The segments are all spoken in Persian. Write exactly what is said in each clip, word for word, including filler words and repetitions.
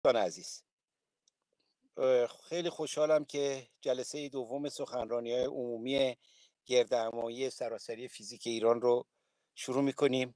دوستان عزیز، خیلی خوشحالم که جلسه دوم سخنرانی‌های عمومی گردهمایی سراسری فیزیک ایران رو شروع می‌کنیم.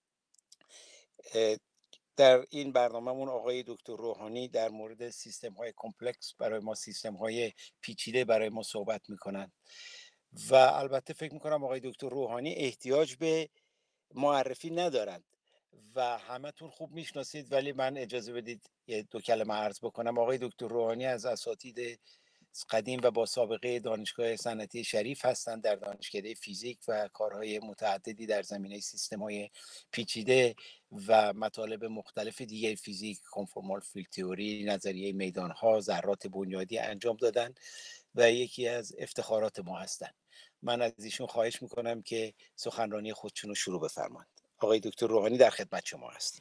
در این برنامه‌مون آقای دکتر روحانی در مورد سیستم‌های کمپلکس برای ما، سیستم‌های پیچیده برای ما صحبت می‌کنند و البته فکر می‌کنم آقای دکتر روحانی احتیاج به معرفی ندارند و همتون خوب میشناسید، ولی من اجازه بدید یه دو کلمه عرض بکنم. آقای دکتر روحانی از اساتید قدیم و با سابقه دانشگاه صنعتی شریف هستند در دانشکده فیزیک و کارهای متعددی در زمینه سیستم‌های پیچیده و مطالب مختلف دیگه فیزیک، کنفورمال فیلد تئوری، نظریه میدانها، ذرات بنیادی انجام دادن و یکی از افتخارات ما هستند. من از ایشون خواهش میکنم که سخنرانی خودشون رو شروع بفرمایند. آقای دکتر روحانی در خدمت شما هستیم.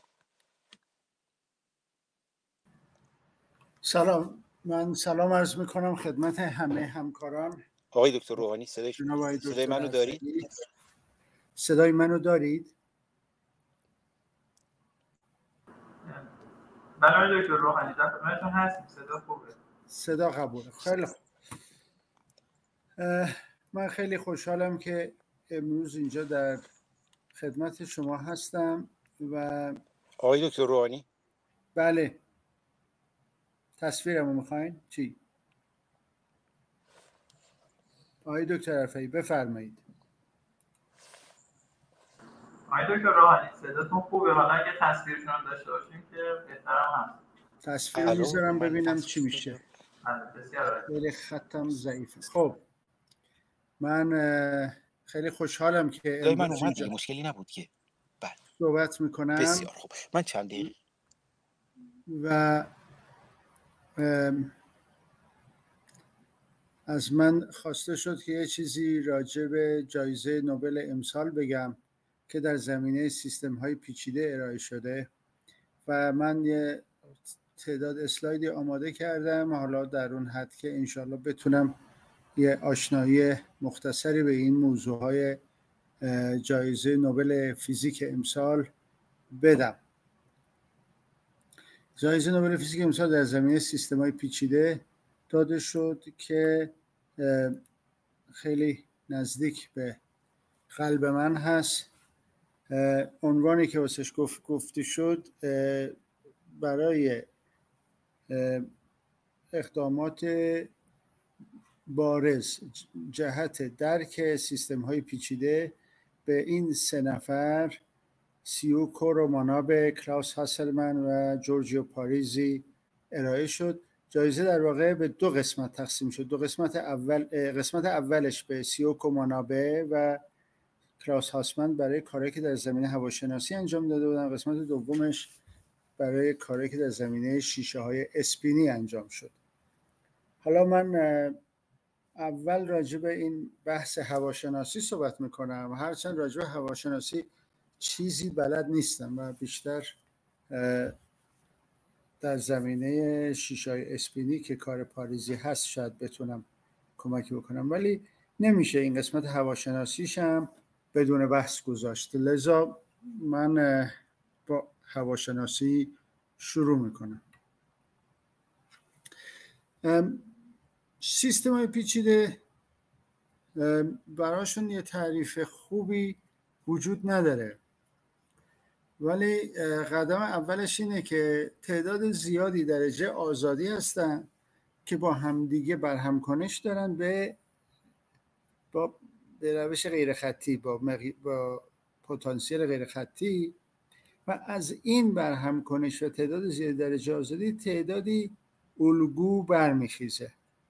سلام، من سلام عرض میکنم خدمت همه همکاران. آقای دکتر روحانی صدای صدای منو دارید؟ صدای منو دارید؟ بله دکتر روحانی در خدمتتون هستیم. صدا خوبه؟ صدا قبوله. خیلی خوب. من خیلی خوشحالم که امروز اینجا در خدمت شما هستم و آقای دکتر روحانی. بله، تصویرمو میخواین؟ چی؟ آقای دکتر رفعی بفرمایید. آقای دکتر روحانی صداتون خوبه، حالا اگه تصویرتون هم داشته باشیم که بهترم هست. تصویر میذارم ببینم چی میشه. بسیار خیلی خطم ضعیفه. خب من خیلی خوشحالم که امروز من اومد دیگه، مشکلی نبود که بله صحبت میکنم. بسیار خوب. من چند دقیقه و از من خواسته شد که یه چیزی راجع به جایزه نوبل امسال بگم که در زمینه سیستم‌های پیچیده ارائه شده و من یه تعداد اسلایدی آماده کردم، حالا در اون حد که انشالله بتونم یه آشنایی مختصری به این موضوعهای جایزه نوبل فیزیک امسال بدم. جایزه نوبل فیزیک امسال در زمینه سیستم‌های پیچیده داده شد که خیلی نزدیک به قلب من هست. عنوانی که واسش گفت گفته شد برای اقدامات بارز جهت درک سیستم‌های پیچیده به این سه نفر، سیوکو روماناب، کلاوس هاسلمن و جورجیو پاریزی ارائه شد. جایزه در واقع به دو قسمت تقسیم شد. دو قسمت اول قسمت اولش به سیوکو مانابه و کلاوس هاسلمن برای کاری که در زمینه هواشناسی انجام داده بودن. قسمت دومش برای کاری که در زمینه شیشه های اسپینی انجام شد. حالا من اول راجع به این بحث هواشناسی صحبت میکنم، هرچند راجع به هواشناسی چیزی بلد نیستم و بیشتر در زمینه شیشه‌های اسپینی که کار پاریزی هست شاید بتونم کمکی بکنم، ولی نمیشه این قسمت هواشناسیشم بدون بحث گذاشت. لذا من با هواشناسی شروع میکنم. سیستم‌های پیچیده براشون یه تعریف خوبی وجود نداره، ولی قدم اولش اینه که تعداد زیادی درجه آزادی هستن که با همدیگه برهمکنش دارن به با به روش غیر خطی، با, مغی... با پتانسیل غیر خطی، و از این برهمکنش و تعداد زیادی درجه آزادی تعدادی الگو برمیخیزه.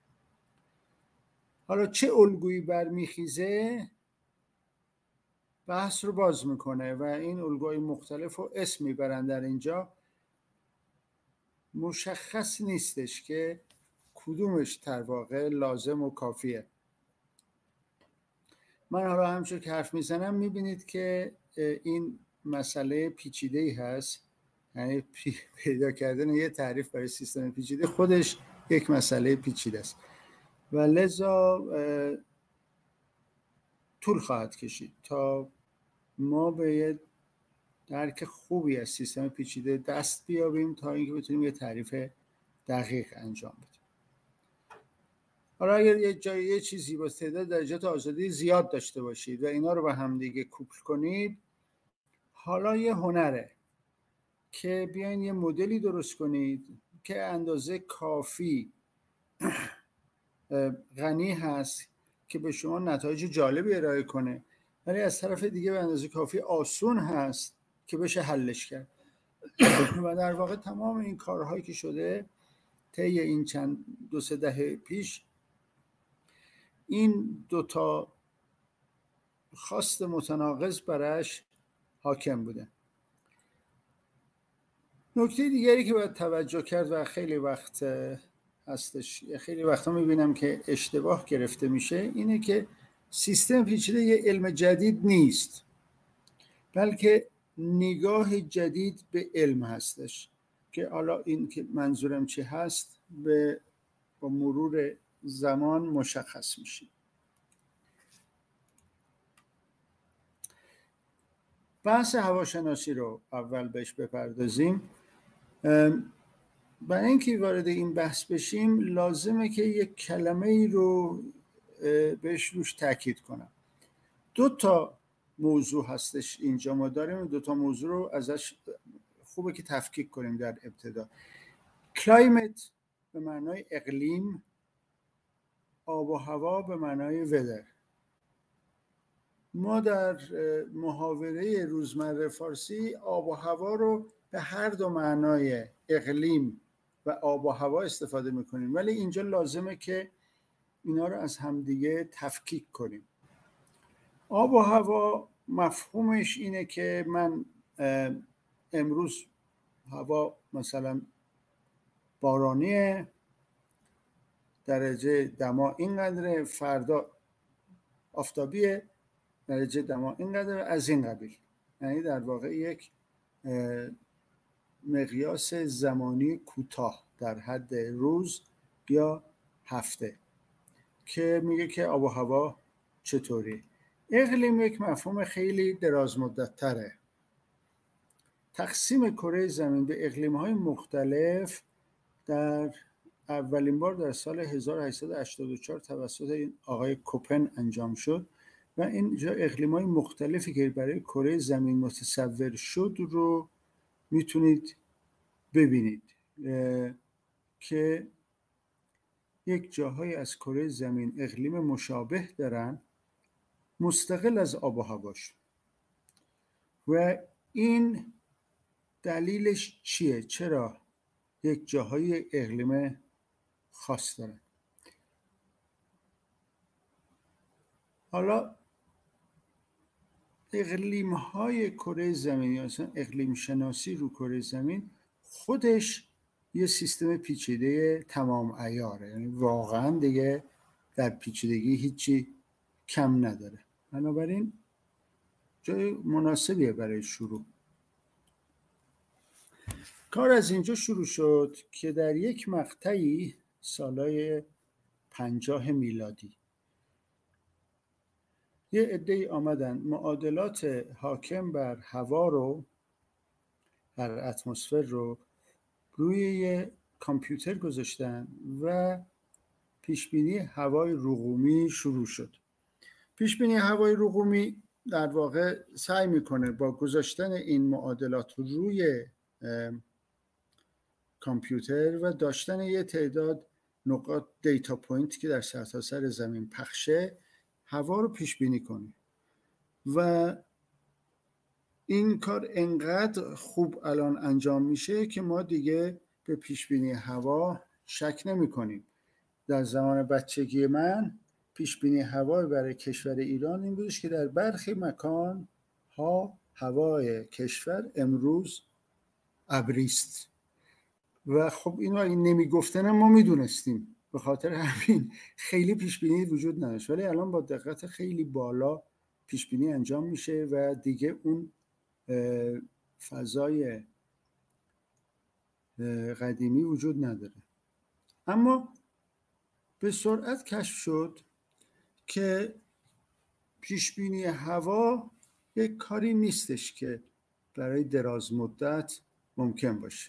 حالا چه الگویی برمیخیزه بحث رو باز میکنه و این الگوهای مختلف رو اسم میبرن. در اینجا مشخص نیستش که کدومش در واقع لازم و کافیه. من حالا همچون که حرف میزنم میبینید که این مسئله پیچیده‌ای هست، یعنی پیدا کردن یه تعریف برای سیستم پیچیده خودش یک مسئله پیچیده است و لذا طول خواهد کشید تا ما به یه درک خوبی از سیستم پیچیده دست بیابیم تا اینکه بتونیم یه تعریف دقیق انجام بدیم. حالا اگر یه جای یه چیزی با تعداد درجات آزادی زیاد داشته باشید و اینا رو به هم دیگه کوپل کنید، حالا یه هنره که بیاین یه مدلی درست کنید که اندازه کافی غنی هست که به شما نتایج جالبی ارائه کنه، ولی از طرف دیگه به اندازه کافی آسون هست که بشه حلش کرد. و در واقع تمام این کارهایی که شده طی این چند دو سه دهه پیش، این دوتا خواست متناقض برش حاکم بوده. نکته دیگری که باید توجه کرد و خیلی وقت هستش، خیلی وقتا میبینم که اشتباه گرفته میشه، اینه که سیستم پیچیده یه علم جدید نیست، بلکه نگاه جدید به علم هستش که حالا این که منظورم چی هست به با مرور زمان مشخص میشه. بحث هواشناسی رو اول بهش بپردازیم. برای اینکه وارد این بحث بشیم لازمه که یک کلمه ای رو بهش روش تاکید کنم. دو تا موضوع هستش اینجا ما داریم، دو تا موضوع رو ازش خوبه که تفکیک کنیم در ابتدا. کلایمت به معنای اقلیم، آب و هوا به معنای ودر. ما در محاوره روزمره فارسی آب و هوا رو به هر دو معنای اقلیم و آب و هوا استفاده میکنیم، ولی اینجا لازمه که اینا رو از همدیگه تفکیک کنیم. آب و هوا مفهومش اینه که من امروز هوا مثلا بارانیه، درجه دما اینقدره، فردا آفتابیه، درجه دما اینقدره، از این قبیل. یعنی در واقع یک مقیاس زمانی کوتاه در حد روز یا هفته که میگه که آب و هوا چطوری. اقلیم یک مفهوم خیلی دراز مدت تره. تقسیم کره زمین به اقلیم‌های مختلف در اولین بار در سال هزار و هشتصد و هشتاد و چهار توسط آقای کوپن انجام شد و اینجا اقلیم‌های مختلفی که برای کره زمین متصور شد رو میتونید ببینید که یک جاهای از کره زمین اقلیم مشابه دارن مستقل از آب و هواش. و این دلیلش چیه؟ چرا یک جاهای اقلیم خاص دارن؟ حالا اقلیم های کره زمین یا اصلا اقلیم شناسی رو کره زمین خودش یه سیستم پیچیده تمام عیاره، یعنی واقعا دیگه در پیچیدگی هیچی کم نداره. بنابراین جای مناسبیه برای شروع. کار از اینجا شروع شد که در یک مقطعی سالهای پنجاه میلادی یه عده‌ای آمدن معادلات حاکم بر هوا رو، بر اتمسفر رو روی یه کامپیوتر گذاشتن و پیشبینی هوای رقومی شروع شد. پیشبینی هوای رقومی در واقع سعی میکنه با گذاشتن این معادلات روی کامپیوتر و داشتن یه تعداد نقاط دیتا پوینت که در سرتاسر زمین پخشه هوا رو پیش بینی کنه. و این کار انقدر خوب الان انجام میشه که ما دیگه به پیش بینی هوا شک نمی کنیم. در زمان بچگی من پیش بینی هوا برای کشور ایران این بودش که در برخی مکان ها هوای کشور امروز ابریست و خب اینو اگه نمی گفتن ما می دونستیم، به خاطر همین خیلی پیش بینی وجود نداشت. ولی الان با دقت خیلی بالا پیش بینی انجام میشه و دیگه اون فضای قدیمی وجود نداره. اما به سرعت کشف شد که پیش بینی هوا یک کاری نیستش که برای دراز مدت ممکن باشه.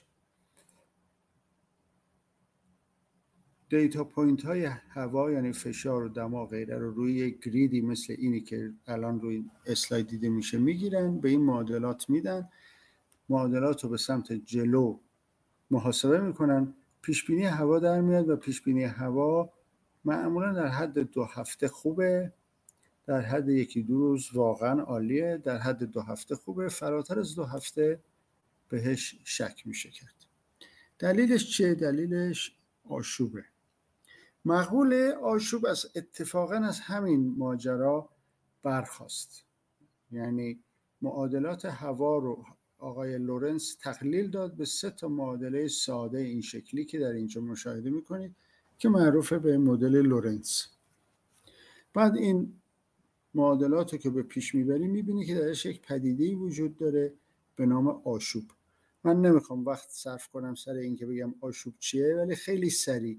دیتا پوینت های هوا یعنی فشار و دما و غیره رو روی یک گریدی مثل اینی که الان روی اسلاید دیده میشه میگیرن، به این معادلات میدن، معادلات رو به سمت جلو محاسبه میکنن، پیش بینی هوا در میاد و پیش بینی هوا معمولا در حد دو هفته خوبه، در حد یکی دو روز واقعا عالیه، در حد دو هفته خوبه، فراتر از دو هفته بهش شک میشه کرد. دلیلش چیه؟ دلیلش آشوبه. مقوله آشوب از اتفاقا از همین ماجرا برخاست. یعنی معادلات هوا رو آقای لورنس تقلیل داد به سه تا معادله ساده این شکلی که در اینجا مشاهده میکنید که معروفه به مدل لورنس. بعد این معادلات رو که به پیش میبری میبینی که درش یک پدیده‌ای وجود داره به نام آشوب. من نمیخوام وقت صرف کنم سر این که بگم آشوب چیه، ولی خیلی سریع.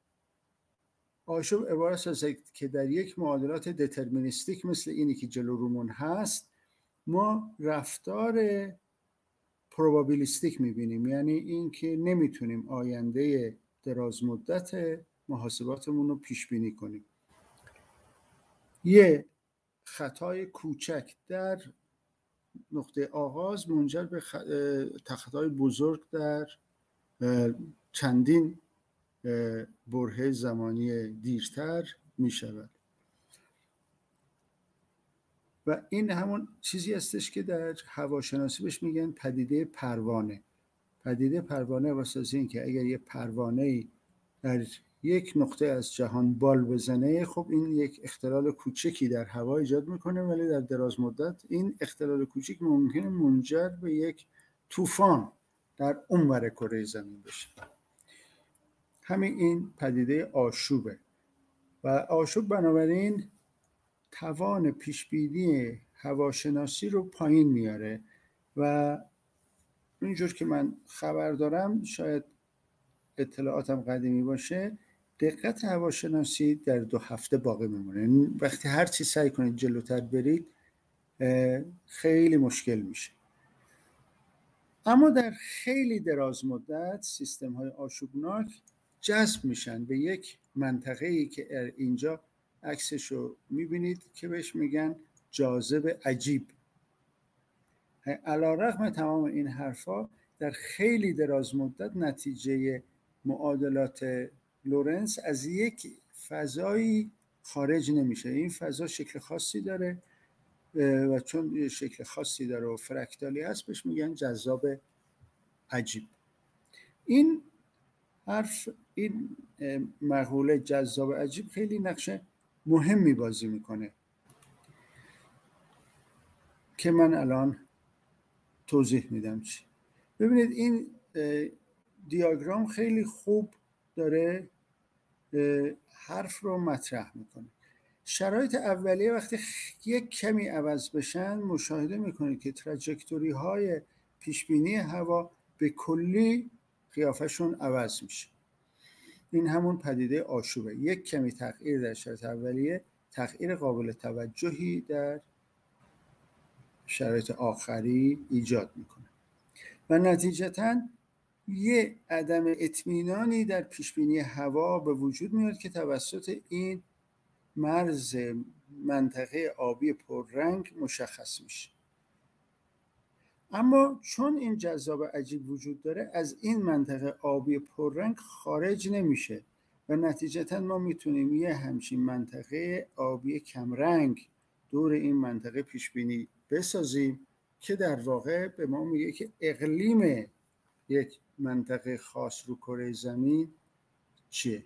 آشوب عبارت از که در یک معادلات دترمینیستیک مثل اینی که جلو رومون هست ما رفتار پروبابیلیستیک میبینیم، یعنی این که نمیتونیم آینده دراز مدت محاسباتمون رو پیش بینی کنیم. یه خطای کوچک در نقطه آغاز منجر به خطای بزرگ در چندین برهه زمانی دیرتر می شود و این همون چیزی هستش که در هواشناسی بهش میگن پدیده پروانه. پدیده پروانه واسه این که اگر یه پروانه‌ای در یک نقطه از جهان بال بزنه، خب این یک اختلال کوچکی در هوا ایجاد میکنه، ولی در دراز مدت این اختلال کوچک ممکنه منجر به یک طوفان در اونور کره زمین بشه. همین این پدیده آشوبه و آشوب بنابراین توان پیشبینی هواشناسی رو پایین میاره و اینجور که من خبر دارم، شاید اطلاعاتم قدیمی باشه، دقت هواشناسی در دو هفته باقی میمونه. وقتی هر چی سعی کنید جلوتر برید خیلی مشکل میشه. اما در خیلی دراز مدت سیستم های آشوبناک جذب میشن به یک منطقه‌ای که اینجا عکسشو میبینید که بهش میگن جاذب عجیب. علی‌رغم تمام این حرفا در خیلی دراز مدت نتیجه معادلات لورنس از یک فضایی خارج نمیشه. این فضا شکل خاصی داره و چون شکل خاصی داره و فرکتالی هست بهش میگن جذاب عجیب. این حرف، این مقوله جذاب عجیب خیلی نقش مهمی بازی میکنه که من الان توضیح میدم چی. ببینید این دیاگرام خیلی خوب داره حرف رو مطرح میکنه. شرایط اولیه وقتی یک کمی عوض بشن مشاهده میکنید که تراجکتوری های پیشبینی هوا به کلی قیافشون عوض میشه. این همون پدیده آشوبه. یک کمی تغییر در شرایط اولیه تغییر قابل توجهی در شرایط آخری ایجاد میکنه و نتیجتاً یه عدم اطمینانی در پیشبینی هوا به وجود میاد که توسط این مرز منطقه آبی پررنگ مشخص میشه. اما چون این جذاب عجیب وجود داره از این منطقه آبی پررنگ خارج نمیشه و نتیجتاً ما میتونیم یه همچین منطقه آبی کمرنگ دور این منطقه پیشبینی بسازیم که در واقع به ما میگه که اقلیم یک منطقه خاص رو کره زمین چیه.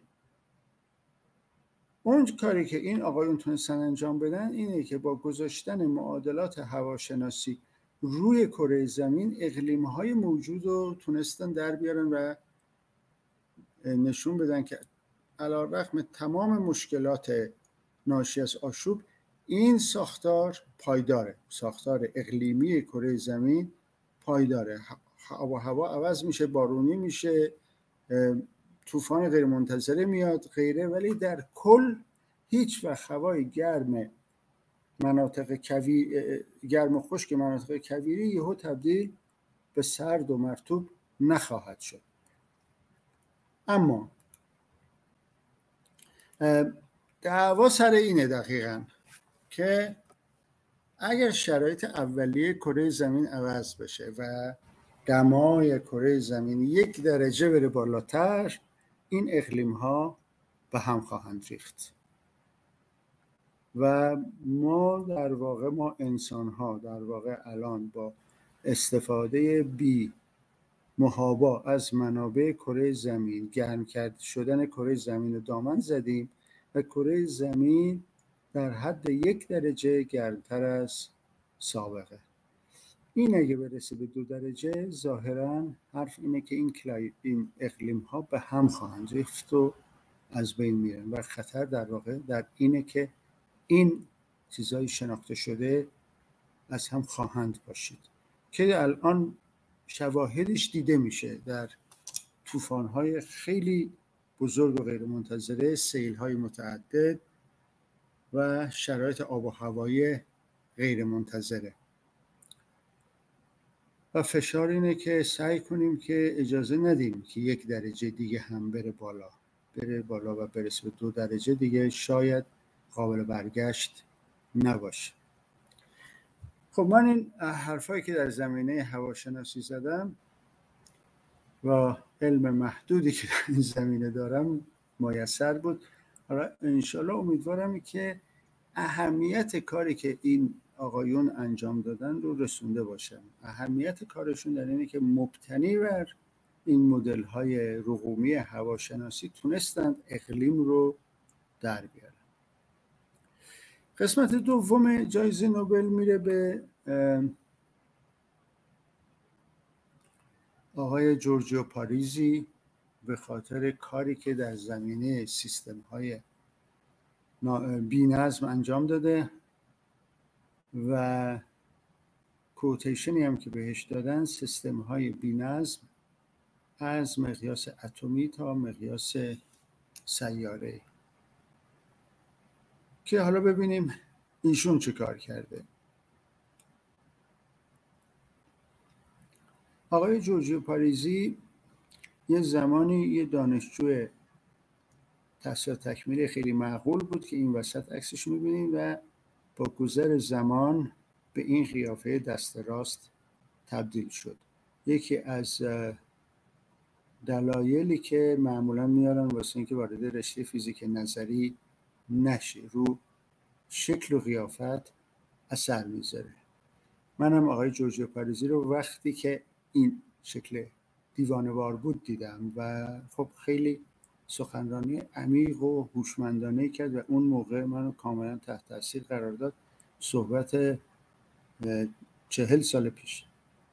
اون کاری که این آقایون تونستن انجام بدن اینه که با گذاشتن معادلات هواشناسی روی کره زمین اقلیم‌های موجود رو تونستن در بیارن و نشون بدن که علی‌رغم تمام مشکلات ناشی از آشوب این ساختار پایداره. ساختار اقلیمی کره زمین پایداره. هوا هوا عوض میشه، بارونی میشه، طوفان غیر منتظره میاد غیره، ولی در کل هیچ وقت هوای گرم مناطق کویر گرم و خشک مناطق کویری یهو تبدیل به سرد و مرطوب نخواهد شد. اما دعوا سر اینه دقیقاً که اگر شرایط اولیه کره زمین عوض بشه و دمای کره زمین یک درجه بره بالاتر، این اقلیم ها به هم خواهند ریخت و ما در واقع ما انسان ها در واقع الان با استفاده بی محابا از منابع کره زمین، گرم کرد شدن کره زمین رو دامن زدیم و کره زمین در حد یک درجه گرمتر از سابقه. این اگه برسه به دو درجه ظاهراً حرف اینه که این, این اقلیم ها به هم خواهند ریخت و از بین میرن و خطر در واقع در اینه که این چیزای شناخته شده از هم خواهند باشید که الان شواهدش دیده میشه در طوفان‌های خیلی بزرگ و غیر منتظره، سیل‌های متعدد و شرایط آب و هوایی غیر منتظره. و فشار اینه که سعی کنیم که اجازه ندیم که یک درجه دیگه هم بره بالا بره بالا و برسه به دو درجه دیگه شاید قابل برگشت نباشه. خب من این حرفایی که در زمینه هواشناسی زدم و علم محدودی که در این زمینه دارم میسر بود. حالا انشالله امیدوارم که اهمیت کاری که این آقایون انجام دادن رو رسونده باشم. اهمیت کارشون در اینه که مبتنی بر این مدل های رقومی هواشناسی تونستند اقلیم رو در بیارن. قسمت دوم جایزه نوبل میره به آقای جورجیو پاریزی به خاطر کاری که در زمینه سیستم های بی‌نظم انجام داده و کوتیشنی هم که بهش دادن سیستم های بی‌نظم از مقیاس اتمی تا مقیاس سیاره، که حالا ببینیم ایشون چه کار کرده. آقای جورجیو پاریزی یه زمانی یه دانشجو تحصیل تکمیلی خیلی معقول بود که این وسط عکسش می‌بینید و با گذر زمان به این قیافه دست راست تبدیل شد. یکی از دلایلی که معمولا میارن واسه اینکه وارد رشته فیزیک نظری نشه، رو شکل و قیافت اثر میذاره. منم آقای جورجیو پاریزی رو وقتی که این شکل دیوانه‌وار بود دیدم و خب خیلی سخنرانی عمیق و هوشمندانه کرد و اون موقع منو کاملا تحت تاثیر قرار داد. صحبت چهل سال پیش.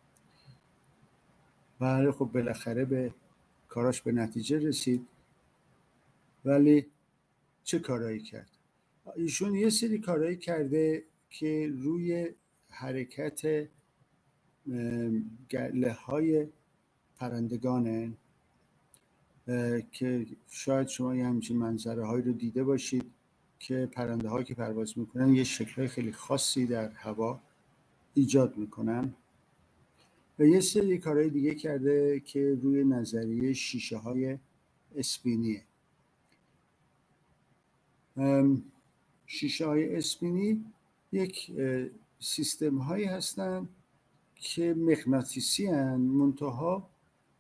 و خب بالاخره به کاراش به نتیجه رسید. ولی چه کارایی کرد؟ ایشون یه سری کارایی کرده که روی حرکت گله های پرندگانه که شاید شما یه همچین منظره هایی رو دیده باشید که پرنده هایی که پرواز میکنن یه شکل خیلی خاصی در هوا ایجاد میکنن. و یه سری کارهای دیگه کرده که روی نظریه شیشه های اسپینیه. شیشه های اسپینی یک سیستم هایی هستن که مغناطیسی هستن، منتها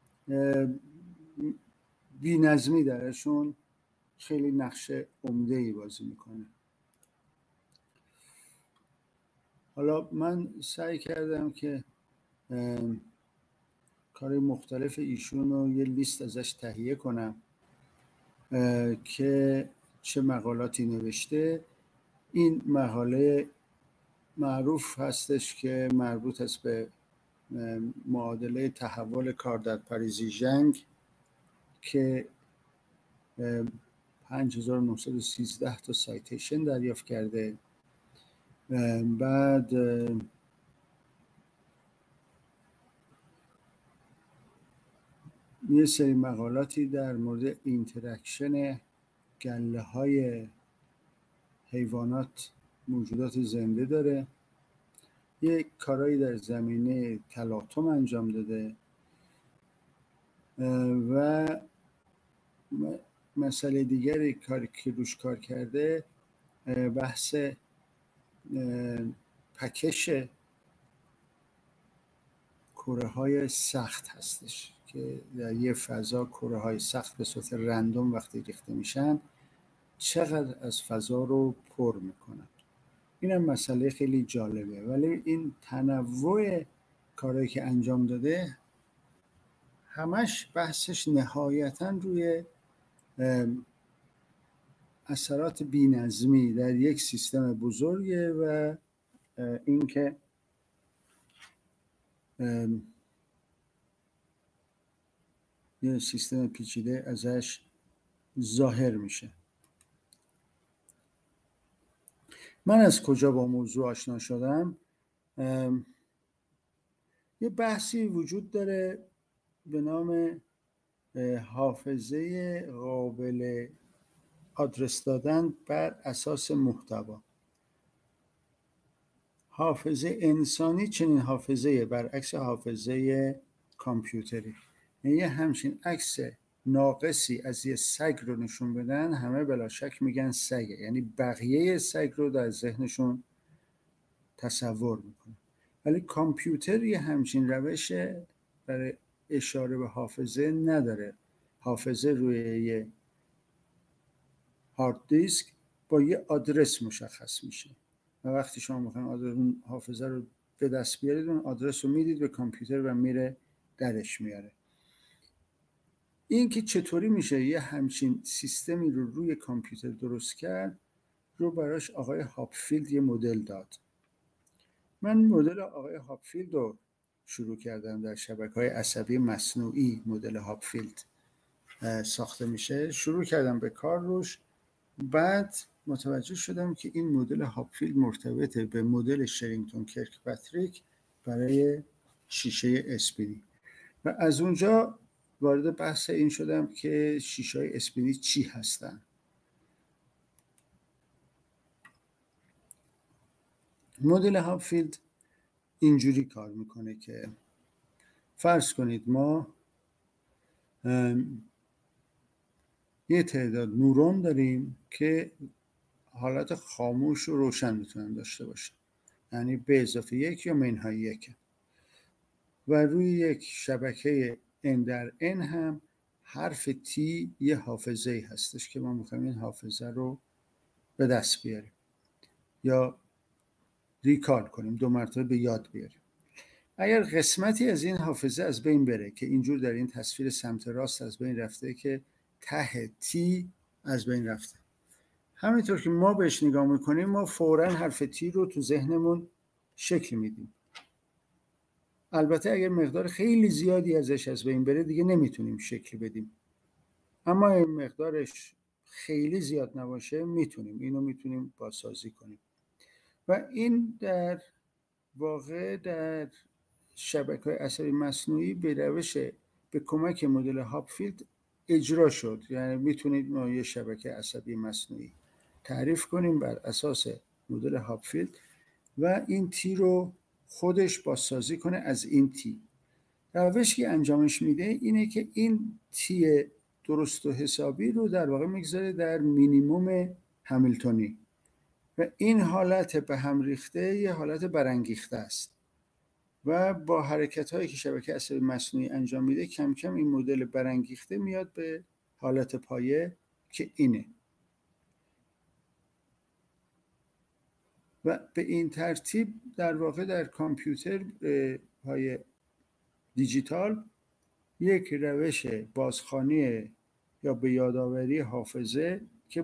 بی نظمی درشون خیلی نقش عمده‌ای بازی میکنه. حالا من سعی کردم که کار مختلف ایشون رو یه لیست ازش تهیه کنم که چه مقالاتی نوشته. این مقاله معروف هستش که مربوط است به معادله تحول کار در پاریزی ژنگ که پنج هزار و نهصد و سیزده تا سایتیشن دریافت کرده. بعد یه سری مقالاتی در مورد اینتراکشن گله های حیوانات موجودات زنده داره، یک کارایی در زمینه تلاطم انجام داده و مسئله دیگری کاری که روش کار کرده بحث پکش کره های سخت هستش که در یه فضا کره های سخت به صورت رندوم وقتی ریخته میشن چقدر از فضا رو پر میکنن. این هم مسئله خیلی جالبه، ولی این تنوع کارهایی که انجام داده همش بحثش نهایتاً روی اثرات بی‌نظمی در یک سیستم بزرگه و اینکه یه سیستم پیچیده ازش ظاهر میشه. من از کجا با موضوع آشنا شدم؟ یه بحثی وجود داره به نام حافظه قابل آدرس دادن بر اساس محتوا. حافظه انسانی چنین حافظه برعکس حافظه کامپیوتری، یعنی یه همچین عکس ناقصی از یه سگ رو نشون بدن همه بلا شک میگن سگه، یعنی بقیه سگ رو در ذهنشون تصور میکنه. ولی کامپیوتر یه همچین روش برای اشاره به حافظه نداره. حافظه روی یه هارد دیسک با یه آدرس مشخص میشه و وقتی شما میخواین اون حافظه رو به دست بیارید اون آدرس رو میدید به کامپیوتر و میره درش میاره. این که چطوری میشه یه همچین سیستمی رو روی کامپیوتر درست کرد رو براش آقای هاپفیلد یه مدل داد. من مدل آقای هاپفیلد رو شروع کردم در شبکه‌های عصبی مصنوعی. مدل هاپفیلد ساخته میشه، شروع کردم به کار روش، بعد متوجه شدم که این مدل هاپفیلد مرتبطه به مدل شرینگتون کرکپاتریک برای شیشه اسپینی و از اونجا وارد بحث این شدم که شیشه‌های اسپینی چی هستن. مدل هاپفیلد اینجوری کار میکنه که فرض کنید ما یه تعداد نورون داریم که حالت خاموش و روشن میتونن داشته باشن، یعنی به اضافه یک یا منهای یک، و روی یک شبکه n در n هم حرف t یه حافظه هستش که ما میخوایم این حافظه رو به دست بیاریم یا ریکال کنیم، دو مرتبه به یاد بیاریم. اگر قسمتی از این حافظه از بین بره که اینجور در این تصویر سمت راست از بین رفته که ته تی از بین رفته، همینطور که ما بهش نگاه میکنیم ما فوراً حرف تی رو تو ذهنمون شکل میدیم. البته اگر مقدار خیلی زیادی ازش از بین بره دیگه نمیتونیم شکل بدیم، اما این مقدارش خیلی زیاد نباشه میتونیم اینو میتونیم بازسازی کنیم. و این در واقع در شبکه‌های عصبی مصنوعی به روش به کمک مدل هاپفیلد اجرا شد. یعنی میتونید ما یه شبکه عصبی مصنوعی تعریف کنیم بر اساس مدل هاپفیلد و این تی رو خودش بازسازی کنه از این تی. روشی که انجامش میده اینه که این تی درست و حسابی رو در واقع میگذاره در مینیموم همیلتونی و این حالت به هم ریخته یه حالت برانگیخته است و با حرکت هایی که شبکه عصبی مصنوعی انجام میده کم کم این مدل برانگیخته میاد به حالت پایه که اینه و به این ترتیب در واقع در کامپیوتر های دیجیتال یک روش بازخوانی یا به یادآوری حافظه که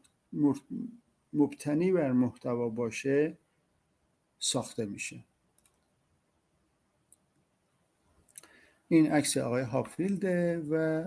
مبتنی بر محتوا باشه ساخته میشه. این عکس آقای هاپفیلده و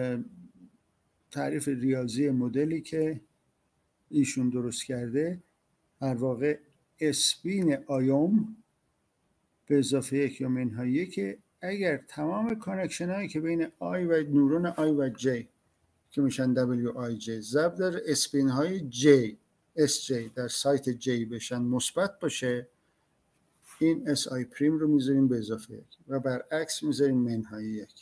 تعریف ریاضی مدلی که ایشون درست کرده در واقع اسپین آیوم به اضافه یک یا منهای یک اگر تمام کانکشن هایی که بین آی و نورون آی و جی که میشن دبلیو آی جی ضرب در اسپین های جی اس جی در سایت جی بشن مثبت باشه، این اس آی پریم رو میذاریم به اضافه یک و برعکس میذاریم منهای یک.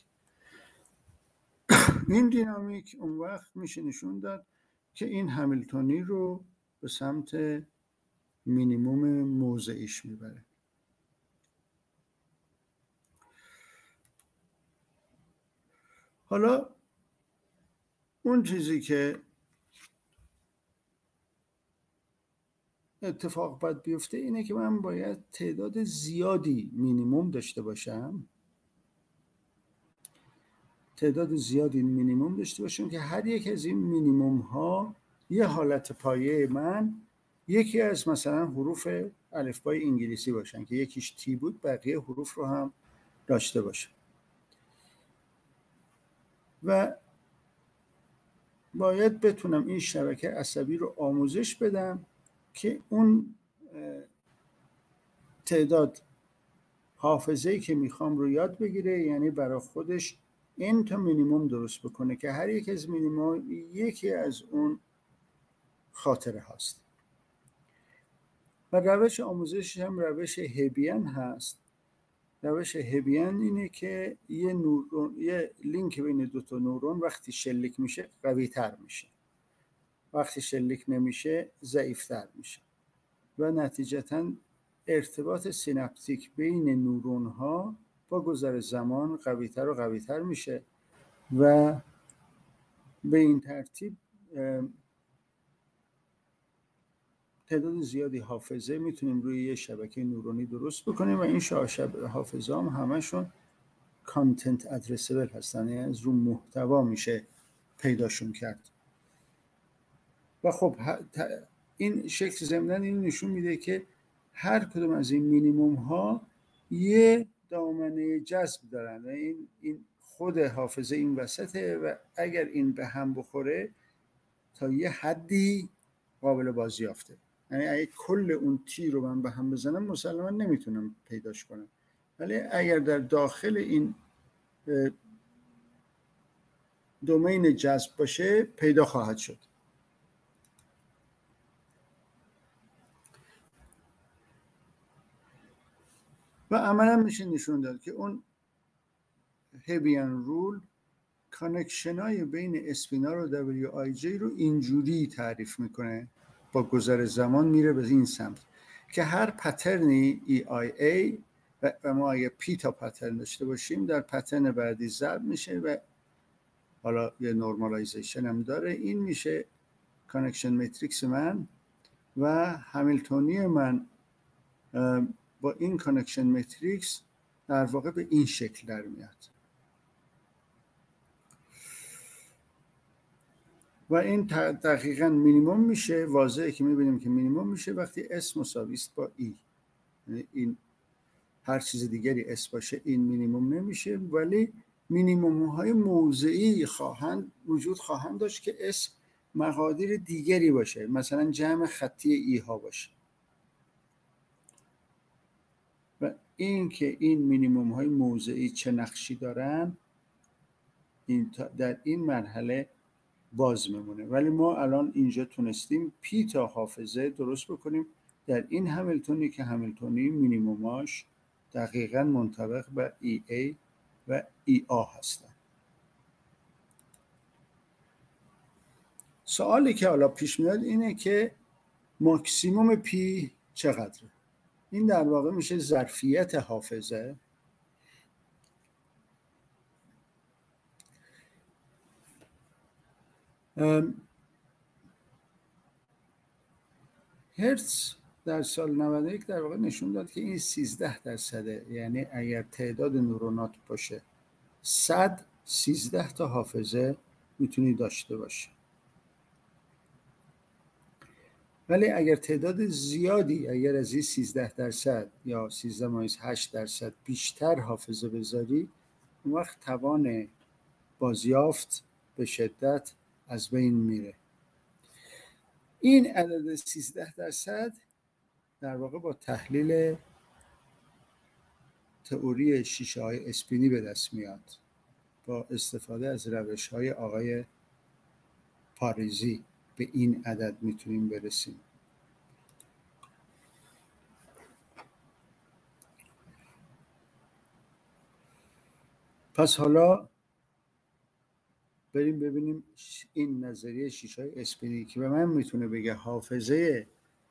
این دینامیک اون وقت میشه نشون داد که این همیلتونی رو به سمت مینیموم موضعیش میبره. حالا اون چیزی که اتفاق باید بیفته اینه که من باید تعداد زیادی مینیموم داشته باشم، تعداد زیادی مینیموم داشته باشم که هر یک از این مینیموم ها یه حالت پایه من یکی از مثلا حروف الفبای انگلیسی باشن که یکیش تی بود، بقیه حروف رو هم داشته باشه. و باید بتونم این شبکه عصبی رو آموزش بدم که اون تعداد حافظه‌ای که میخوام رو یاد بگیره، یعنی برای خودش این تا مینیموم درست بکنه که هر یک از مینیموم یکی از اون خاطره هاست. و روش آموزش هم روش هبیان هست. روش هبیان اینه که یه نورون، یه لینک بین دو تا نورون وقتی شلیک میشه قوی تر میشه، وقتی شلیک نمیشه ضعیف تر میشه و نتیجتاً ارتباط سیناپتیک بین نورون ها با گذر زمان قوی تر و قوی تر میشه و به این ترتیب تعداد زیادی حافظه میتونیم روی یه شبکه نورونی درست بکنیم و این شبکه حافظه هم همشون کانتنت ادرسبل هستن، یعنی از رو محتوا میشه پیداشون کرد. و خب این شکل ضمناً این نشون میده که هر کدوم از این مینیموم ها یه دامنه جذب دارن و این این خود حافظه این وسطه و اگر این به هم بخوره تا یه حدی قابل بازیافته. یعنی اگه کل اون تی رو من به هم بزنم مسلماً نمیتونم پیداش کنم، ولی اگر در داخل این دومین جذب باشه پیدا خواهد شد. و عملا میشه نشون داد که اون هبیان رول کانکشن های بین اسپینال و دبلیو آی جی رو اینجوری تعریف میکنه، با گذر زمان میره به این سمت که هر پترنی ای آی ای و ما اگه پی تا پترن داشته باشیم در پترن بعدی ضرب میشه و حالا یه نورمالایزیشن هم داره. این میشه کانکشن متریکس من و همیلتونی من با این کانکشن متریکس در واقع به این شکل در میاد و این دقیقاً مینیمم میشه. واضحه که میبینیم که مینیمم میشه وقتی اس مساوی است با ای. یعنی این هر چیز دیگری اس باشه این مینیمم نمیشه، ولی مینیمم های موضعی خواهند وجود خواهند داشت که اس مقادیر دیگری باشه، مثلا جمع خطی ای ها باشه. و این که این مینیمم های موضعی چه نقشی دارن این در این مرحله باز میمونه، ولی ما الان اینجا تونستیم پی تا حافظه درست بکنیم در این همیلتونی که همیلتونی مینیموماش دقیقاً منطبق به ای ای و ای آ هستن. سوالی که حالا پیش میاد اینه که ماکسیموم پی چقدره؟ این در واقع میشه ظرفیت حافظه هرتز در سال نود و یک در واقع نشون داد که این سیزده درصده، یعنی اگر تعداد نورونات باشه صد سیزده تا حافظه میتونی داشته باشه، ولی اگر تعداد زیادی اگر از این سیزده درصد یا سیزده ممیز هشت درصد بیشتر حافظه بذاری اون وقت توان بازیافت به شدت از بین میره. این عدد سیزده درصد در واقع با تحلیل تئوری شیشه های اسپینی به دست میاد با استفاده از روش های آقای پاریزی. به این عدد میتونیم برسیم. پس حالا بریم ببینیم این نظریه شیشه‌های اسپینی که به من میتونه بگه حافظه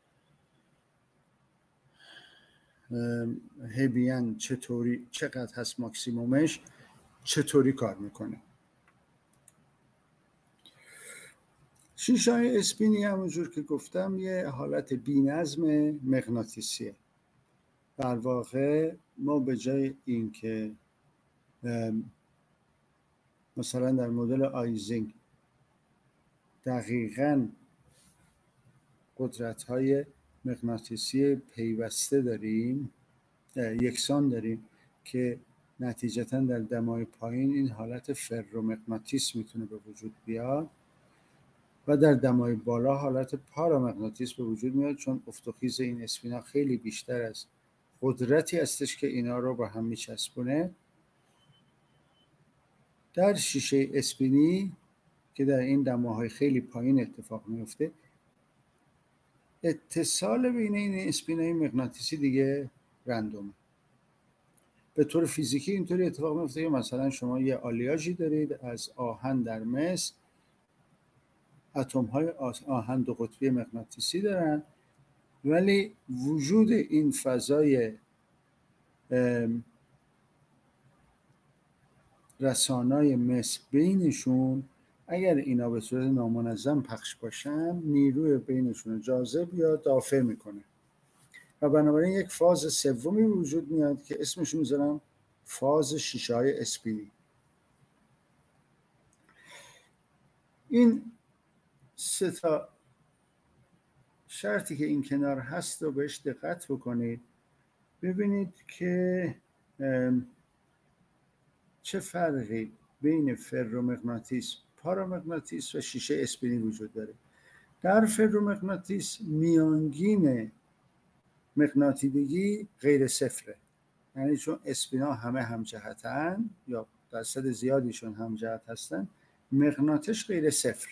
هبیان چطوری، چقدر هست ماکسیمومش، چطوری کار میکنه. شیشه‌های اسپینی همونجور که گفتم یه حالت بی‌نظم مغناطیسیه. در واقع ما به جای این که مثلا در مدل آیزینگ دقیقاً قدرت‌های مغناطیسی پیوسته داریم، یکسان داریم که نتیجتاً در دمای پایین این حالت فرومغناطیس میتونه به وجود بیاد و در دمای بالا حالت پارامغناطیس به وجود میاد، چون افت و خیز این اسپینا خیلی بیشتر از قدرتی هستش که اینا رو با هم میچسبونه. در شیشه اسپینی که در این دماهای خیلی پایین اتفاق میفته، اتصال بین این اسپینای مغناطیسی دیگه رندومه. به طور فیزیکی اینطوری اتفاق میفته که مثلا شما یه آلیاژی دارید از آهن در مس، اتم‌های آهن دو قطبی مغناطیسی دارن، ولی وجود این فضای رسانای مس بینشون، اگر اینا به صورت نامنظم پخش باشن، نیروی بینشون رو جاذب یا دافع میکنه و بنابراین یک فاز سومی وجود میاد که اسمش میذارم فاز شیشه‌های اسپینی. این سه تا شرطی که این کنار هست رو بهش دقت بکنید، ببینید که چه فرقی بین فرومغناطیس، پارامغناطیس و شیشه اسپینی وجود داره. در فرومغناطیس میانگین مغناطیدگی غیر صفره، یعنی چون اسپینا همه همجهتن یا درصد زیادیشون همجهت هستن، مغناطیس غیر صفر.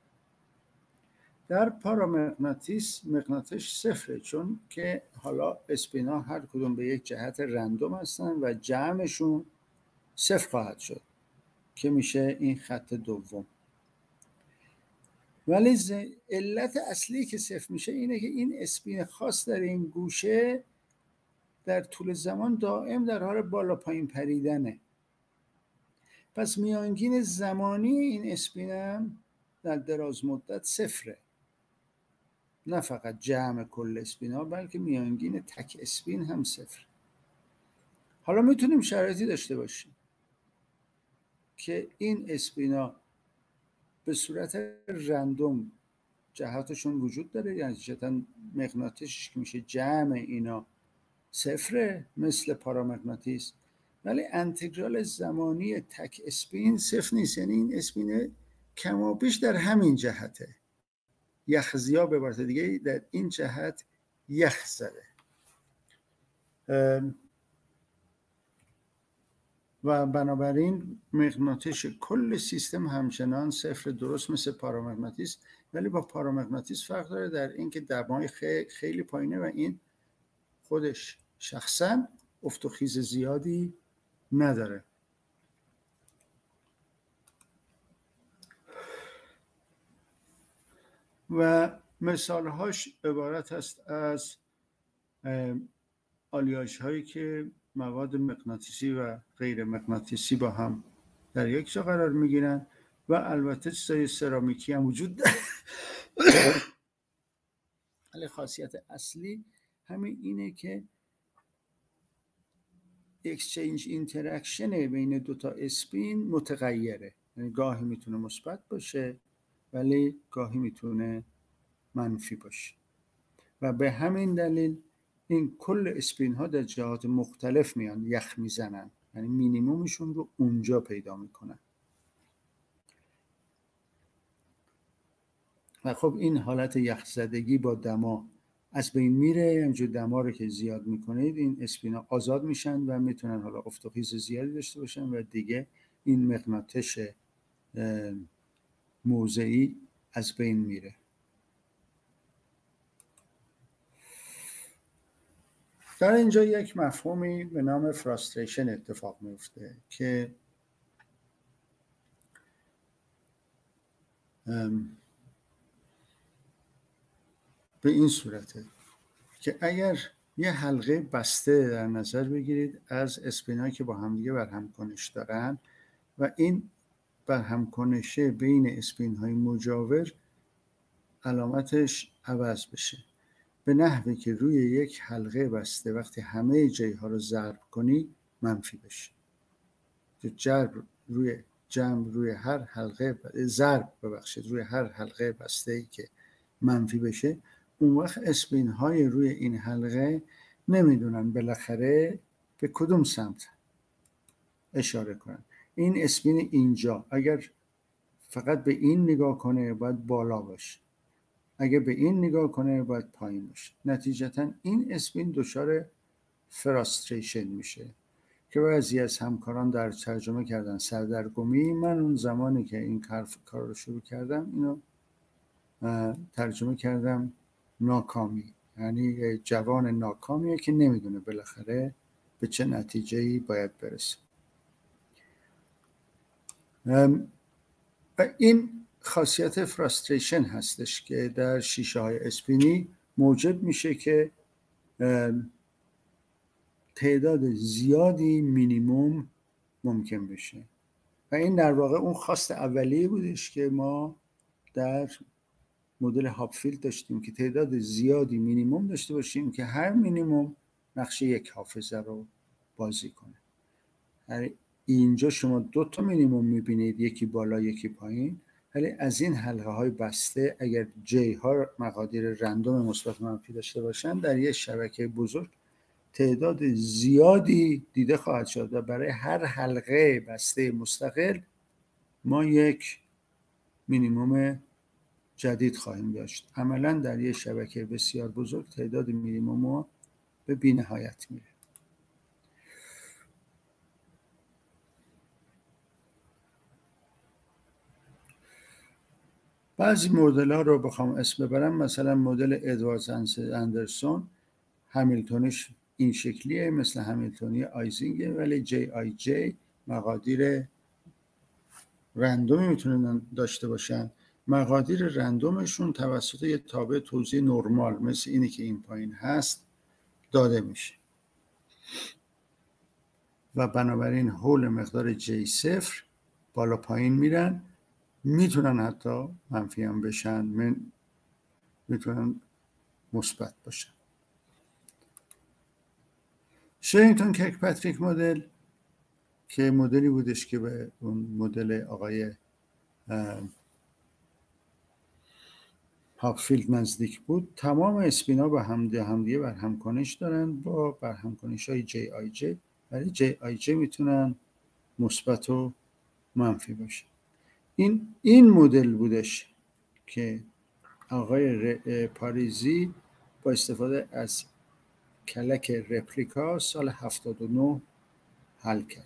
در پارامغناطیس مغناطیس صفره، چون که حالا اسپینا هر کدوم به یک جهت رندوم هستن و جمعشون صفر خواهد شد که میشه این خط دوم. ولی علت اصلی که صفر میشه اینه که این اسپین خاص در این گوشه در طول زمان دائم در حال بالا پایین پریدنه. پس میانگین زمانی این اسپین هم در دراز مدت صفره، نه فقط جمع کل اسپین ها بلکه میانگین تک اسپین هم صفر. حالا میتونیم شرایطی داشته باشیم که این اسپین ها به صورت رندوم جهاتشون وجود داره، یعنی نتیجتاً مغناطیسش که میشه جمع اینا صفره مثل پارامغناطیس، ولی انتگرال زمانی تک اسپین صفر نیست، یعنی این اسپین کمابیش در همین جهته، یخزیا به عبارت دیگه در این جهت یخ زده و بنابراین مغناطیس کل سیستم همچنان صفر، درست مثل پارامغناطیس، ولی با پارامغناطیس فرق داره در اینکه دمای خیلی پایینه و این خودش شخصا افت و خیز زیادی نداره. و مثالهاش عبارت است از آلیاژ هایی که مواد مغناطیسی و غیر مغناطیسی با هم در یک جا قرار میگیرن و البته چیزای سرامیکی هم وجود داره. ولی خاصیت اصلی همین اینه که اکسچنج اینتراکشن بین دوتا اسپین متغیره، یعنی گاهی میتونه مثبت باشه ولی گاهی میتونه منفی باشه و به همین دلیل این کل اسپین ها در جهات مختلف میان یخ میزنن، یعنی مینیمومشون رو اونجا پیدا میکنن. و خب این حالت یخ زدگی با دما از بین میره، همینجور دما رو که زیاد میکنید این اسپین ها آزاد میشن و میتونن حالا افت و خیز زیادی داشته باشن و دیگه این مغناطیس موضعی از بین میره. در اینجا یک مفهومی به نام فراستریشن اتفاق میفته که به این صورته که اگر یه حلقه بسته در نظر بگیرید از اسپینایی که با همدیگه برهم کنش دارن و این برهم کنشه بین اسپین های مجاور علامتش عوض بشه به نحوی که روی یک حلقه بسته وقتی همه جی ها رو ضرب کنی منفی بشه. ضرب روی جمع روی هر حلقه ضرب ببخشید روی هر حلقه بسته ای که منفی بشه، اون وقت اسپین های روی این حلقه نمیدونن بالاخره به کدوم سمت اشاره کنن. این اسپین اینجا اگر فقط به این نگاه کنه باید بالا باشه، اگر به این نگاه کنه باید پایین باشه. نتیجتا این اسپین دچار فراستریشن میشه که بعضی از همکاران در ترجمه کردن سردرگمی. من اون زمانی که این کار رو شروع کردم اینو ترجمه کردم ناکامی، یعنی جوان ناکامیه که نمیدونه بالاخره به چه نتیجه‌ای باید برسه. و این خاصیت فراستریشن هستش که در شیشه های اسپینی موجب میشه که تعداد زیادی مینیموم ممکن بشه و این در واقع اون خواست اولیه بودش که ما در مدل هاپفیلد داشتیم که تعداد زیادی مینیموم داشته باشیم که هر مینیموم نقش یک حافظه رو بازی کنه. یعنی اینجا شما دو تا مینیموم میبینید، یکی بالا یکی پایین، ولی از این حلقه های بسته اگر جی ها مقادیر رندوم مثبت منفی داشته باشن در یک شبکه بزرگ تعداد زیادی دیده خواهد شد و برای هر حلقه بسته مستقل ما یک مینیموم جدید خواهیم داشت. عملا در یک شبکه بسیار بزرگ تعداد مینیموم ها به بی نهایت میره. بعضی مدل ها رو بخوام اسم ببرم، مثلا مدل ادوارد اندرسون همیلتونیش این شکلیه، مثل همیلتونی آیزینگه، ولی جی آی جی مقادیر رندومی میتونن داشته باشن. مقادیر رندومشون توسط یه تابع توزیع نرمال مثل اینی که این پایین هست داده میشه و بنابراین حول مقدار جی صفر بالا پایین میرن، میتونن حتی منفی هم بشن، من میتونن مثبت باشن. شرینگتون کرکپاتریک مدل که مدلی بودش که به اون مدل آقای هاپفیلد نزدیک بود، تمام اسپینا با همدیگه همدیگه برهمکنش دارن با برهمکنش های جی آی جی، ولی جی آی جی میتونن مثبت و منفی باشه. این این مدل بودش که آقای پاریزی با استفاده از کلک رپلیکا سال هفتاد و نه حل کرد.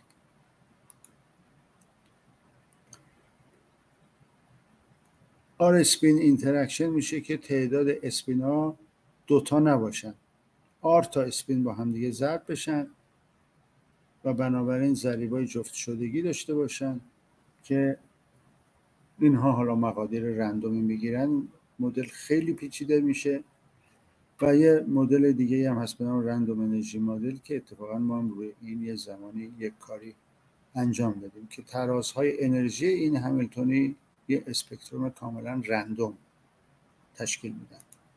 آر اسپین اینتراکشن میشه که تعداد اسپین ها دوتا نباشن، آر تا اسپین با هم دیگه ضرب بشن و بنابراین ضریبای جفت شدگی داشته باشن که اینها حالا مقادیر رندومی میگیرن. مدل خیلی پیچیده میشه و یه مدل دیگه هم هست به نام رندوم انرژی مدل که اتفاقا ما هم روی این یه زمانی یک کاری انجام دادیم که ترازهای انرژی این همیلتونی یه اسپکتروم کاملا رندوم تشکیل میدن.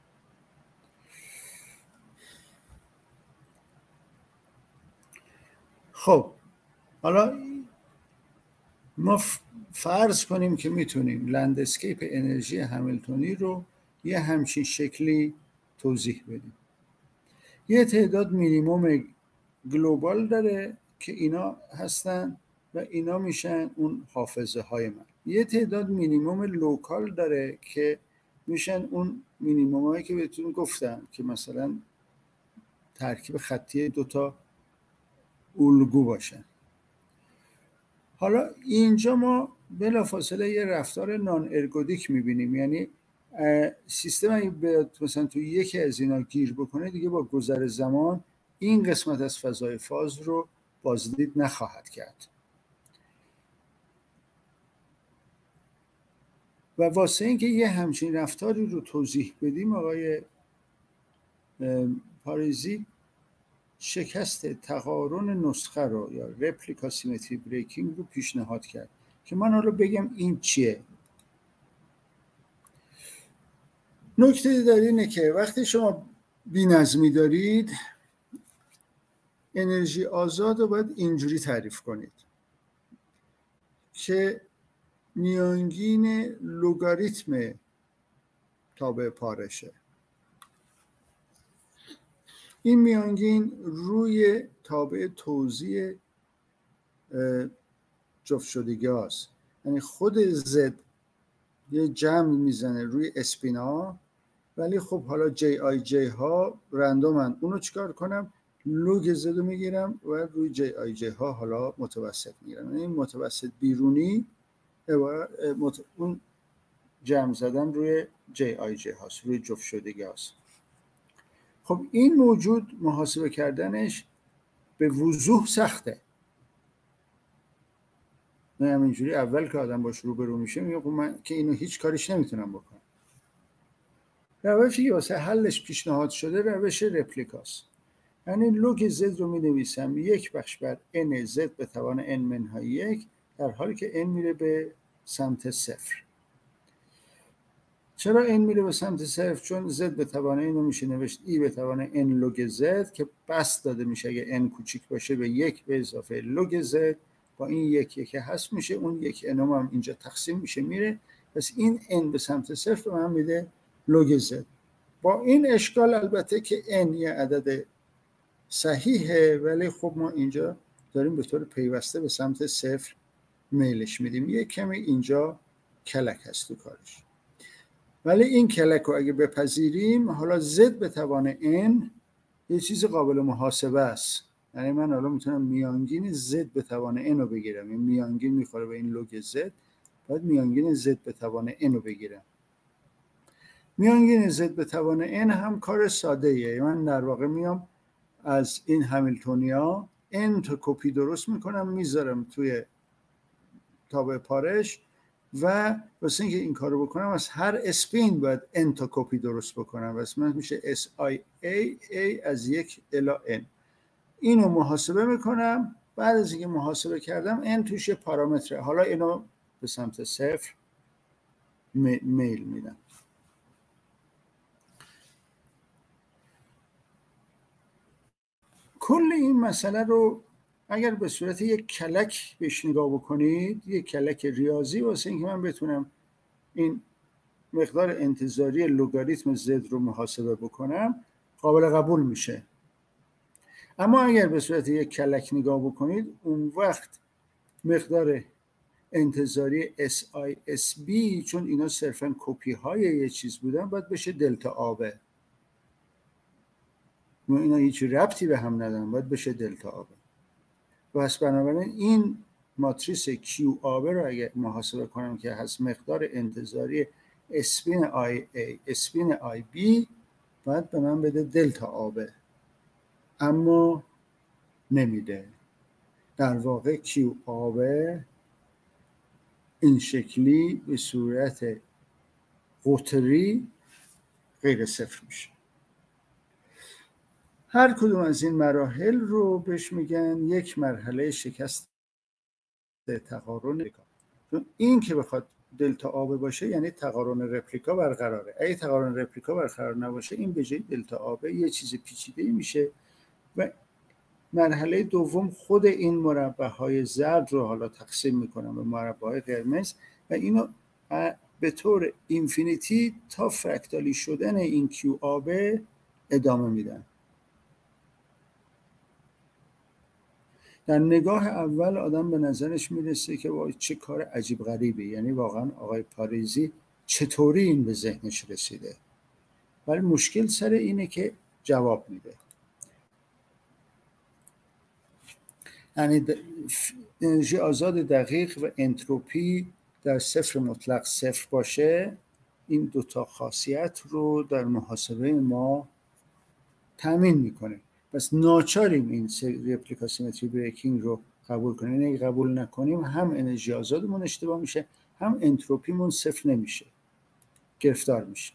خب حالا ما فرض کنیم که میتونیم لندسکیپ انرژی همیلتونی رو یه همچین شکلی توضیح بدیم. یه تعداد مینیموم گلوبال داره که اینا هستن و اینا میشن اون حافظه های من. یه تعداد مینیموم لوکال داره که میشن اون مینیموم هایی که بهتون گفتم که مثلا ترکیب خطی دوتا الگو باشن. حالا اینجا ما بلافاصله یه رفتار نان ارگودیک میبینیم، یعنی سیستم اگه بیاد مثلا تو یکی از اینا گیر بکنه دیگه با گذر زمان این قسمت از فضای فاز رو بازدید نخواهد کرد. و واسه اینکه یه همچین رفتاری رو توضیح بدیم آقای پاریزی شکست تقارن نسخه رو یا رپلیکا سیمتری بریکینگ رو پیشنهاد کرد که من حالا بگم این چیه. نکته در اینه که وقتی شما بی‌نظمی دارید انرژی آزاد رو باید اینجوری تعریف کنید که میانگین لگاریتم تابع پارشه. این میانگین روی تابع توزیع جفت شدگی هاست، یعنی خود زد یه جمع میزنه روی اسپینا، ولی خب حالا جی آی جی ها رندومن، اونو چیکار کنم؟ لوگ زد رو میگیرم و روی جی آی جی ها حالا متوسط میگیرم، یعنی متوسط بیرونی اون جمع زدن روی جی آی جی هاست، روی جفت شدگی هاست. خب این موجود محاسبه کردنش به وضوح سخته. نه همینجوری اول که آدم باش روبرو میشه میگه خب من که اینو هیچ کاریش نمیتونم بکنم. روشی که واسه حلش پیشنهاد شده روش رپلیکاست، یعنی لوگ زد رو می نویسم یک بخش بر n زد به توان n منهای یک در حالی که n میره به سمت صفر. چرا n میره به سمت صفر؟ چون z به توان n رو میشه نوشت e به توان n لوگ z که بس داده میشه اگه n کوچیک باشه به یک به اضافه لوگ z، با این یک یک هست میشه، اون یک n هم اینجا تقسیم میشه میره، پس این n به سمت صفر رو هم میده لوگ z. با این اشکال البته که n یه عدد صحیحه، ولی خب ما اینجا داریم به طور پیوسته به سمت صفر میلش میدیم، یه کمی اینجا کلک هست تو کارش. ولی این کلک رو اگه بپذیریم حالا زد به توان n یه چیز قابل محاسبه است، یعنی من حالا میتونم میانگین زد به توان n رو بگیرم، این میانگین میخوره به این لوگ زد، باید میانگین زد به توان n رو بگیرم. میانگین زد به توان n هم کار ساده ایه، من در واقع میام از این همیلتونیا n تا کپی درست میکنم میذارم توی تابع پارش و واسه اینکه این کارو بکنم از هر اسپین باید n تا کپی درست بکنم، واسه من میشه اس آی ای a از یک الی n. اینو محاسبه میکنم، بعد از اینکه محاسبه کردم n توش پارامتره، حالا اینو به سمت صفر میل میدم. کل این مسئله رو اگر به صورت یک کلک بهش نگاه بکنید، یک کلک ریاضی، واسه اینکه من بتونم این مقدار انتظاری لگاریتم زد رو محاسبه بکنم قابل قبول میشه. اما اگر به صورت یک کلک نگاه بکنید اون وقت مقدار انتظاری اس آی اس بی، چون اینا صرفاً کپی های یه چیز بودن، باید بشه دلتا آبه. ما اینا هیچ ربطی به هم ندارن، باید بشه دلتا آبه. پس بنابراین این ماتریس کیو آبه رو اگه محاسبه کنم که هست مقدار انتظاری اسپین آی ای اسپین آی بی، باید به من بده دلتا آبه، اما نمیده. در واقع کیو آبه این شکلی به صورت قطری غیر صفر میشه. هر کدوم از این مراحل رو بهش میگن یک مرحله شکست تقارن رپلیکا. این که بخواد دلتا آبه باشه یعنی تقارن رپلیکا برقراره. اگه تقارن رپلیکا برقرار نباشه این به جای دلتا آبه یه چیز پیچیده میشه و مرحله دوم خود این مربع‌های زرد رو حالا تقسیم میکنم به مربع‌های قرمز و اینو به طور اینفینیتی تا فرکتالی شدن این کیو آبه ادامه میدن. در نگاه اول آدم به نظرش میرسه که وای چه کار عجیب غریبی، یعنی واقعا آقای پاریزی چطوری این به ذهنش رسیده، ولی مشکل سر اینه که جواب میده. یعنی انرژی آزاد دقیق و انتروپی در صفر مطلق صفر باشه، این دوتا خاصیت رو در محاسبه ما تامین میکنه. پس ناچاریم این رپلیکا سیمتری بریکینگ رو قبول کنیم. اگه قبول نکنیم هم انرژی آزادمون اشتباه میشه، هم انتروپیمون صفر نمیشه، گرفتار میشه.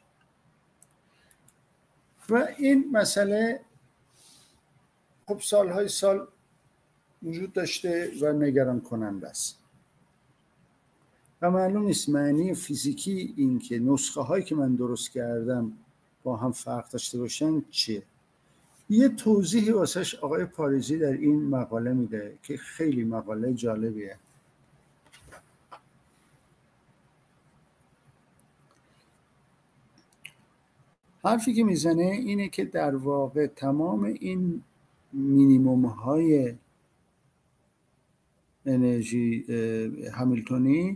و این مسئله خب سالهای سال وجود داشته و نگران کننده است و معلوم نیست معنی فیزیکی این که نسخه هایی که من درست کردم با هم فرق داشته باشن چیه. یه توضیحی واسش آقای پاریزی در این مقاله میده که خیلی مقاله جالبیه. حرفی که میزنه اینه که در واقع تمام این مینیموم های انرژی همیلتونی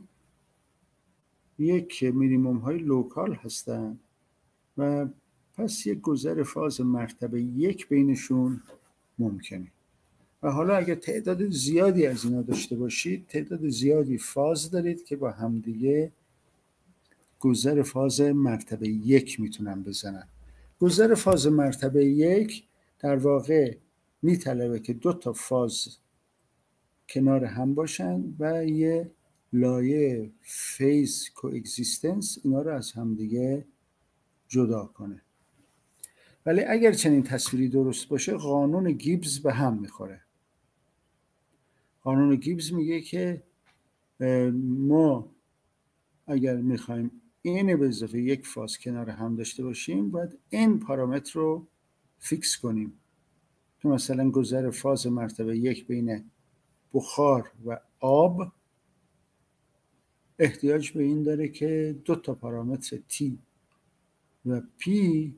یک مینیموم های لوکال هستن و پس یک گذر فاز مرتبه یک بینشون ممکنه. و حالا اگر تعداد زیادی از اینا داشته باشید، تعداد زیادی فاز دارید که با همدیگه گذر فاز مرتبه یک میتونن بزنن. گذر فاز مرتبه یک در واقع میطلبه که دو تا فاز کنار هم باشن و یه لایه فیز کوگزیستنس اینا رو از همدیگه جدا کنه. ولی اگر چنین تصویری درست باشه، قانون گیبز به هم میخوره. قانون گیبز میگه که ما اگر میخوایم این به اضافه یک فاز کنار هم داشته باشیم باید این پارامتر رو فیکس کنیم که مثلا گذر فاز مرتبه یک بین بخار و آب احتیاج به این داره که دو تا پارامتر T و P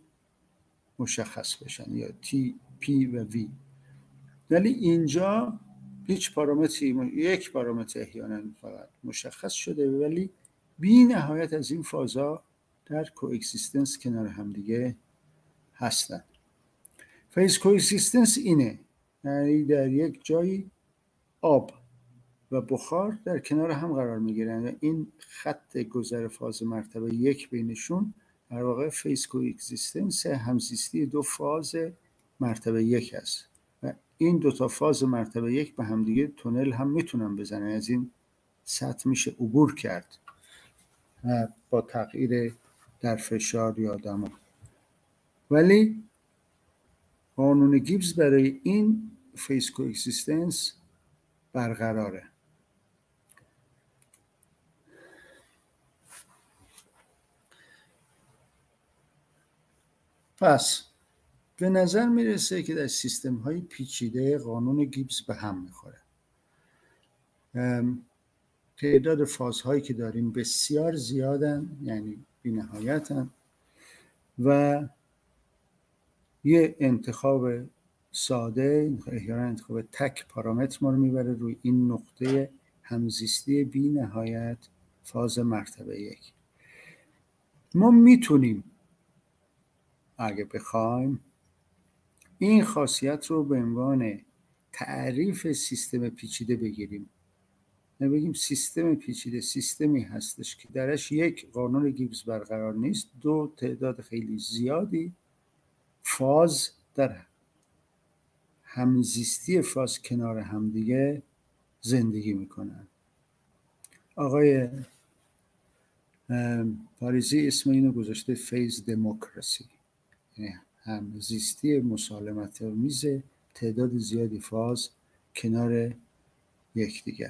مشخص بشن یا T, P و V. ولی اینجا هیچ پارامتری، یک پارامتر احیانا فقط مشخص شده ولی بی نهایت از این فازها در کوکسیستنس کنار همدیگه هستن. فیز کوکسیستنس اینه، یعنی در یک جایی آب و بخار در کنار هم قرار میگیرن. این خط گذر فاز مرتبه یک بینشون در واقع فیز کوکسیستنس همزیستی دو فاز مرتبه یک هست و این دو تا فاز مرتبه یک به همدیگه تونل هم میتونن بزنن. از این سطح میشه عبور کرد با تغییر در فشار یا دما. ولی قانون گیبز برای این فیز کوکسیستنس برقراره. پس به نظر میرسه که در سیستم های پیچیده قانون گیبز به هم میخوره. تعداد فازهایی که داریم بسیار زیادن، یعنی بی نهایتن و یه انتخاب ساده، احیانا انتخاب تک پارامتر ما رو میبره روی این نقطه همزیستی بی نهایت فاز مرتبه یک. ما میتونیم اگه بخوایم این خاصیت رو به عنوان تعریف سیستم پیچیده بگیریم. نبگیم سیستم پیچیده سیستمی هستش که درش یک قانون گیبز برقرار نیست، دو تعداد خیلی زیادی فاز در همزیستی فاز کنار همدیگه زندگی میکنن. آقای پاریزی اسم اینو گذاشته فیز دموکراسی، یعنی همزیستی مسالمت آمیز تعداد زیادی فاز کنار یکدیگر.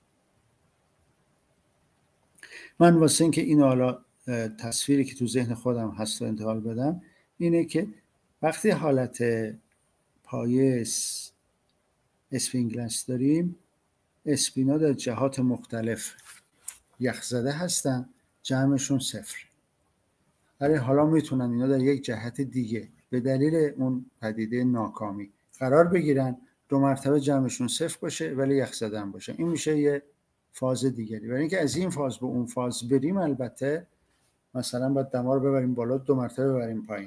من واسه اینکه این حالا تصویری که تو ذهن خودم هست رو انتقال بدم اینه که وقتی حالت پایه اسپینگلس داریم، اسپینا در جهات مختلف یخزده هستن، جمعشون صفر. ولی حالا میتونن اینا در یک جهت دیگه به دلیل اون پدیده ناکامی قرار بگیرن، دو مرتبه جمعشون صفر باشه ولی یخزده هم باشه. این میشه یه فاز دیگری. برای اینکه از این فاز به اون فاز بریم البته مثلا باید دما رو ببریم بالا، دو مرتبه ببریم پایین.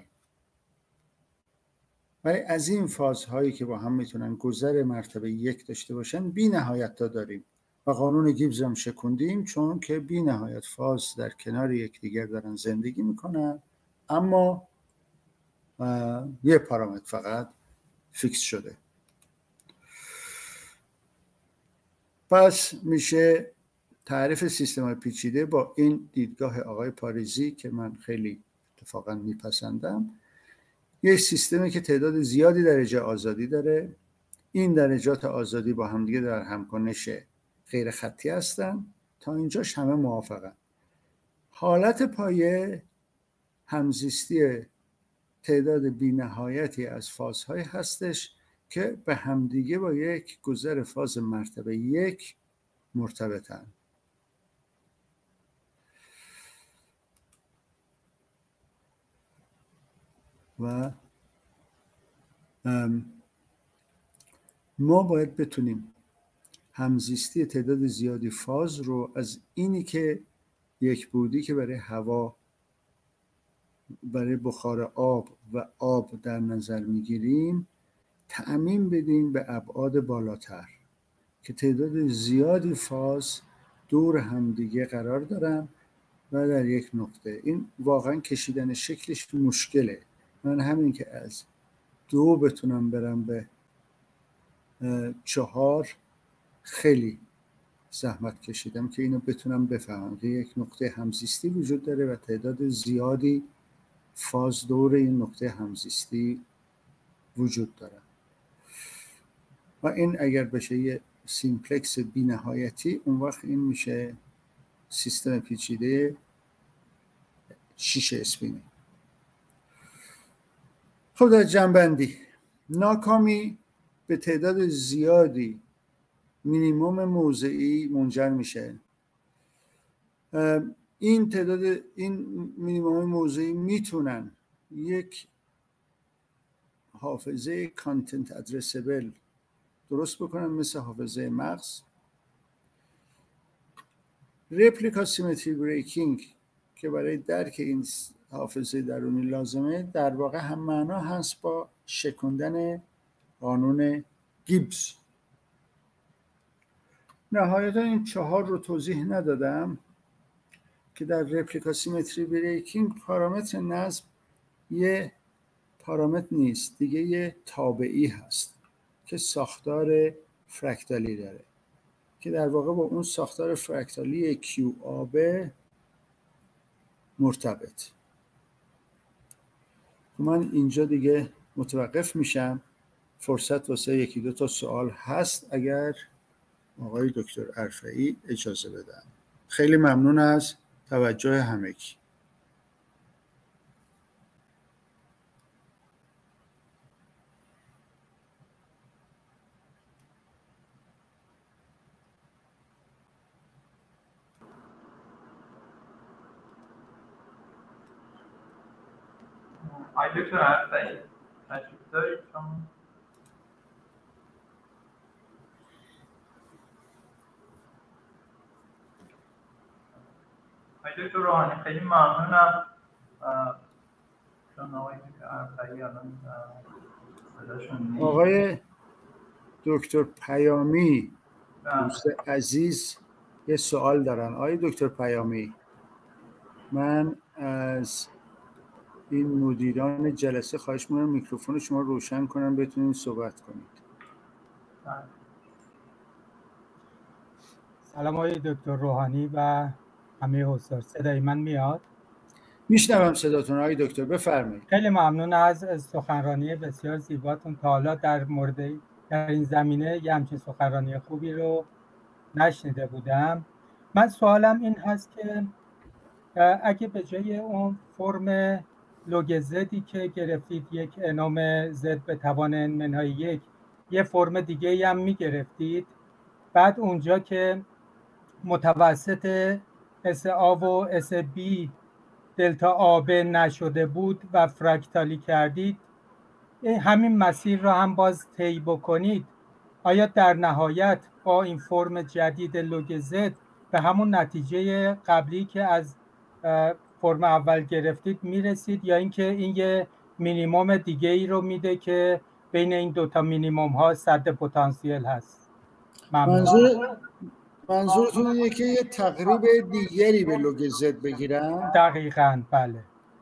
ولی از این فازهایی که با هم میتونن گذر مرتبه یک داشته باشن بی نهایت تا داریم و قانون گیبز هم شکوندیم، چون که بی نهایت فاز در کنار یکدیگر دارن زندگی میکنن اما یه پارامتر فقط فیکس شده. پس میشه تعریف سیستم پیچیده با این دیدگاه آقای پاریزی که من خیلی اتفاقا میپسندم، یک سیستمی که تعداد زیادی درجه آزادی داره، این درجات آزادی با همدیگه در همکنش غیر خطی هستن، تا اینجاش همه موافقن. حالت پایه همزیستی تعداد بی‌نهایتی از فازهای هستش که به همدیگه با یک گذر فاز مرتبه یک مرتبطن. و ما باید بتونیم همزیستی تعداد زیادی فاز رو از اینی که یک بودی که برای هوا، برای بخار آب و آب در نظر میگیریم تعمیم بدیم به ابعاد بالاتر که تعداد زیادی فاز دور همدیگه قرار دارن و در یک نقطه. این واقعا کشیدن شکلش مشکله. من همین که از دو بتونم برم به چهار خیلی زحمت کشیدم که اینو بتونم بفهمم که یک نقطه همزیستی وجود داره و تعداد زیادی فاز دور این نقطه همزیستی وجود داره و این اگر بشه یه سیمپلکس بی نهایتی، اون وقت این میشه سیستم پیچیده شیش اسپینی. خب در جنبندی، ناکامی به تعداد زیادی مینیموم موضعی منجر میشه. این تعداد این مینیموم موضعی میتونن یک حافظه کانتنت ادرسبل درست بکنن مثل حافظه مغز. رپلیکا سیمتری بریکینگ که برای درک این حافظه درونی لازمه، در واقع هم معنا هست با شکندن قانون گیبز. نهایتا این چهار رو توضیح ندادم که در رپلیکا سیمتری بریکینگ پارامتر نظم یه پارامتر نیست دیگه، یه تابعی هست که ساختار فرکتالی داره که در واقع با اون ساختار فرکتالی کیو آب مرتبط. من اینجا دیگه متوقف میشم. فرصت واسه یکی دو تا سوال هست اگر آقای دکتر عرفئی اجازه بدن. خیلی ممنون از توجه همگی. آقای دکتر عرفئی تشریف دارید شما؟ آقای دکتر روحانی خیلی ممنونم. چون آقای دکتر عرفئی الان صداشون نیست. آقای دکتر پیامی دوست عزیز یه سوال دارن. آقای دکتر پیامی، من از این مدیران جلسه خواهش می‌کنم میکروفون شما روشن کنن بتونید صحبت کنید. سلام آقای دکتر روحانی و همه حضار. صدای من میاد؟ میشنوم صداتون آقای دکتر، بفرمایید. خیلی ممنون از سخنرانی بسیار زیباتون. تا حالا در مورد در این زمینه یه همچین سخنرانی خوبی رو نشنیده بودم. من سوالم این هست که اگه به جای اون فرم لوگ زدی که گرفتید یک انام زد به توان ان منهای یک، یه فرم دیگه هم میگرفتید، بعد اونجا که متوسط اس آ و اس بی دلتا آب نشده بود و فرکتالی کردید، همین مسیر را هم باز طی بکنید، آیا در نهایت با این فرم جدید لوگ زد به همون نتیجه قبلی که از فرم اول گرفتید میرسید، یا اینکه این یه مینیموم دیگه ای رو میده که بین این دوتا مینیموم ها سد پتانسیل هست؟ منظور منظورتون اینه که یه تقریب دیگری به لوگ زد بگیرم؟ دقیقاً بله.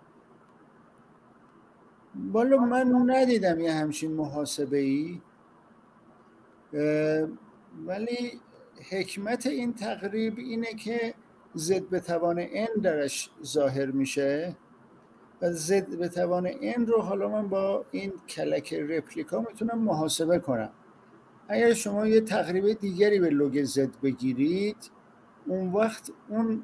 والا من ندیدم یه همچین محاسبه ای، ولی حکمت این تقریب اینه که زد به توان n درش ظاهر میشه و زد به توان n رو حالا من با این کلک رپلیکا میتونم محاسبه کنم. اگر شما یه تقریب دیگری به لوگ زد بگیرید، اون وقت اون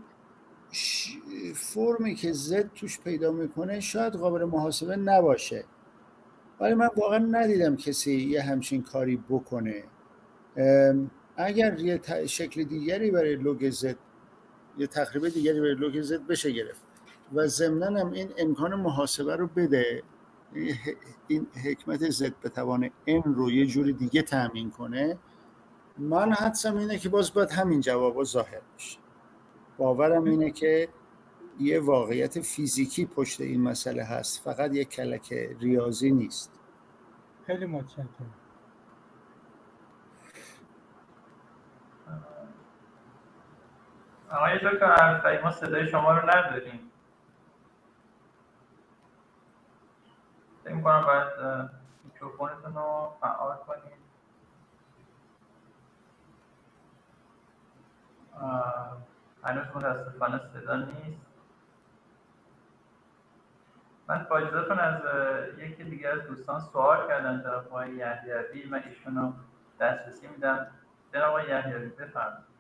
فرمی که زد توش پیدا میکنه شاید قابل محاسبه نباشه، ولی من واقعا ندیدم کسی یه همچین کاری بکنه. اگر یه شکل دیگری برای لوگ زد، یه تقریب دیگری برای لوگ زد بشه گرفت و ضمناً هم این امکان محاسبه رو بده، این حکمت زد به توان n رو یه جور دیگه تأمین کنه، من حدسم اینه که باز باید همین جوابا ظاهر بشه. باورم اینه که یه واقعیت فیزیکی پشت این مسئله هست، فقط یه کلک ریاضی نیست. خیلی متشکرم. آقای دکتر عرفایی، ما صدای شما رو نداریم. فکر می‌کنم باید میکروفونتون رو فعال کنید. هنوز متاسفانه صدا نیست. من با اجازهتون از یکی دیگه از دوستان سوال کردن جناب آقای یحیوی، من ایشون رو دسترسی میدم. جناب آقای یحیوی بفرمایید.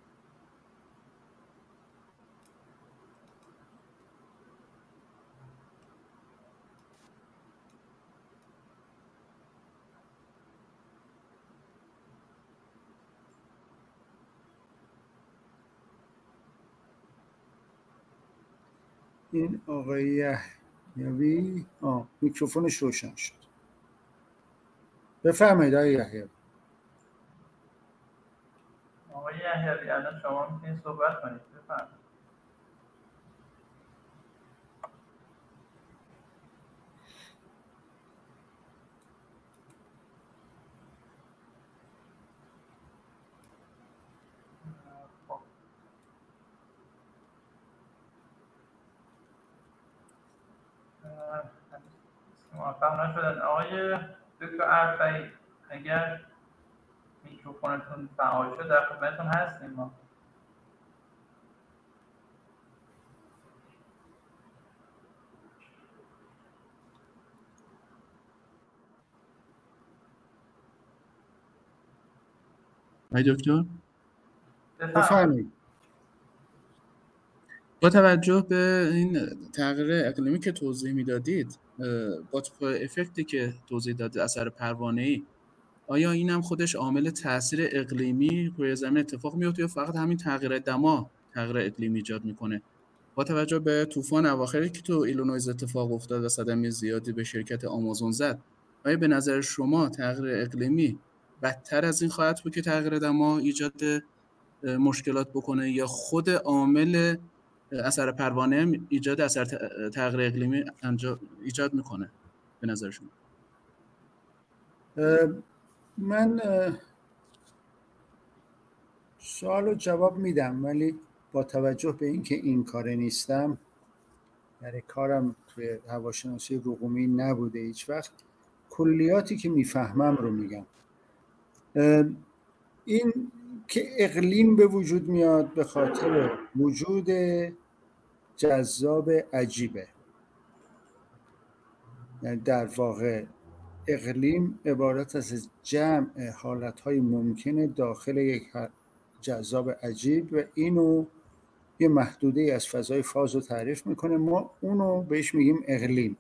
این آقای یحیوی آه میکروفونش روشن شد. بفرمایید آقای یحیوی. آقای یحیوی الان شما میتونید صحبت کنید، بفرمایید. موفق نشدن. آقای دکتر عرفایی، اگر میکروفونتون فعال شد در خدمتتون هستیم ما. آقای دکتر بفرمایید. با توجه به این تغییر اقلیمی که توضیح میدادید، با افکتی که توضیح دادید اثر پروانه‌ای، آیا این هم خودش عامل تاثیر اقلیمی روی زمین اتفاق میفته یا فقط همین تغییر دما تغییر اقلیمی ایجاد میکنه؟ با توجه به طوفان اواخری که تو ایلینویز اتفاق افتاد و صدمه زیادی به شرکت آمازون زد، آیا به نظر شما تغییر اقلیمی بدتر از این خواهد بود که تغییر دما ایجاد مشکلات بکنه یا خود عامل اثر پروانه ایجاد اثر تغییر اقلیمی ایجاد میکنه به نظر شما؟ من سوال رو جواب میدم، ولی با توجه به اینکه این کاره نیستم، یعنی کارم توی هواشناسی رقومی نبوده هیچ وقت، کلیاتی که میفهمم رو میگم. این که اقلیم به وجود میاد به خاطر وجود جذاب عجیبه، یعنی در واقع اقلیم عبارت از جمع حالتهای ممکنه داخل یک جذاب عجیب و اینو یه محدوده از فضای فاز رو تعریف میکنه، ما اونو بهش میگیم اقلیم.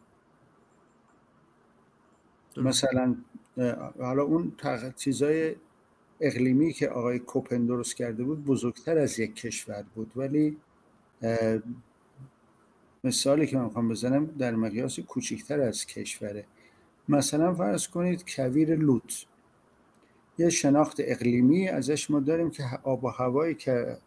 مثلا حالا اون چیزای اقلیمی که آقای کوپن درست کرده بود بزرگتر از یک کشور بود، ولی مثالی که من میخوام بزنم در مقیاس کوچکتر از کشوره. مثلا فرض کنید کویر لوت، یه شناخت اقلیمی ازش ما داریم که آب و هوایی که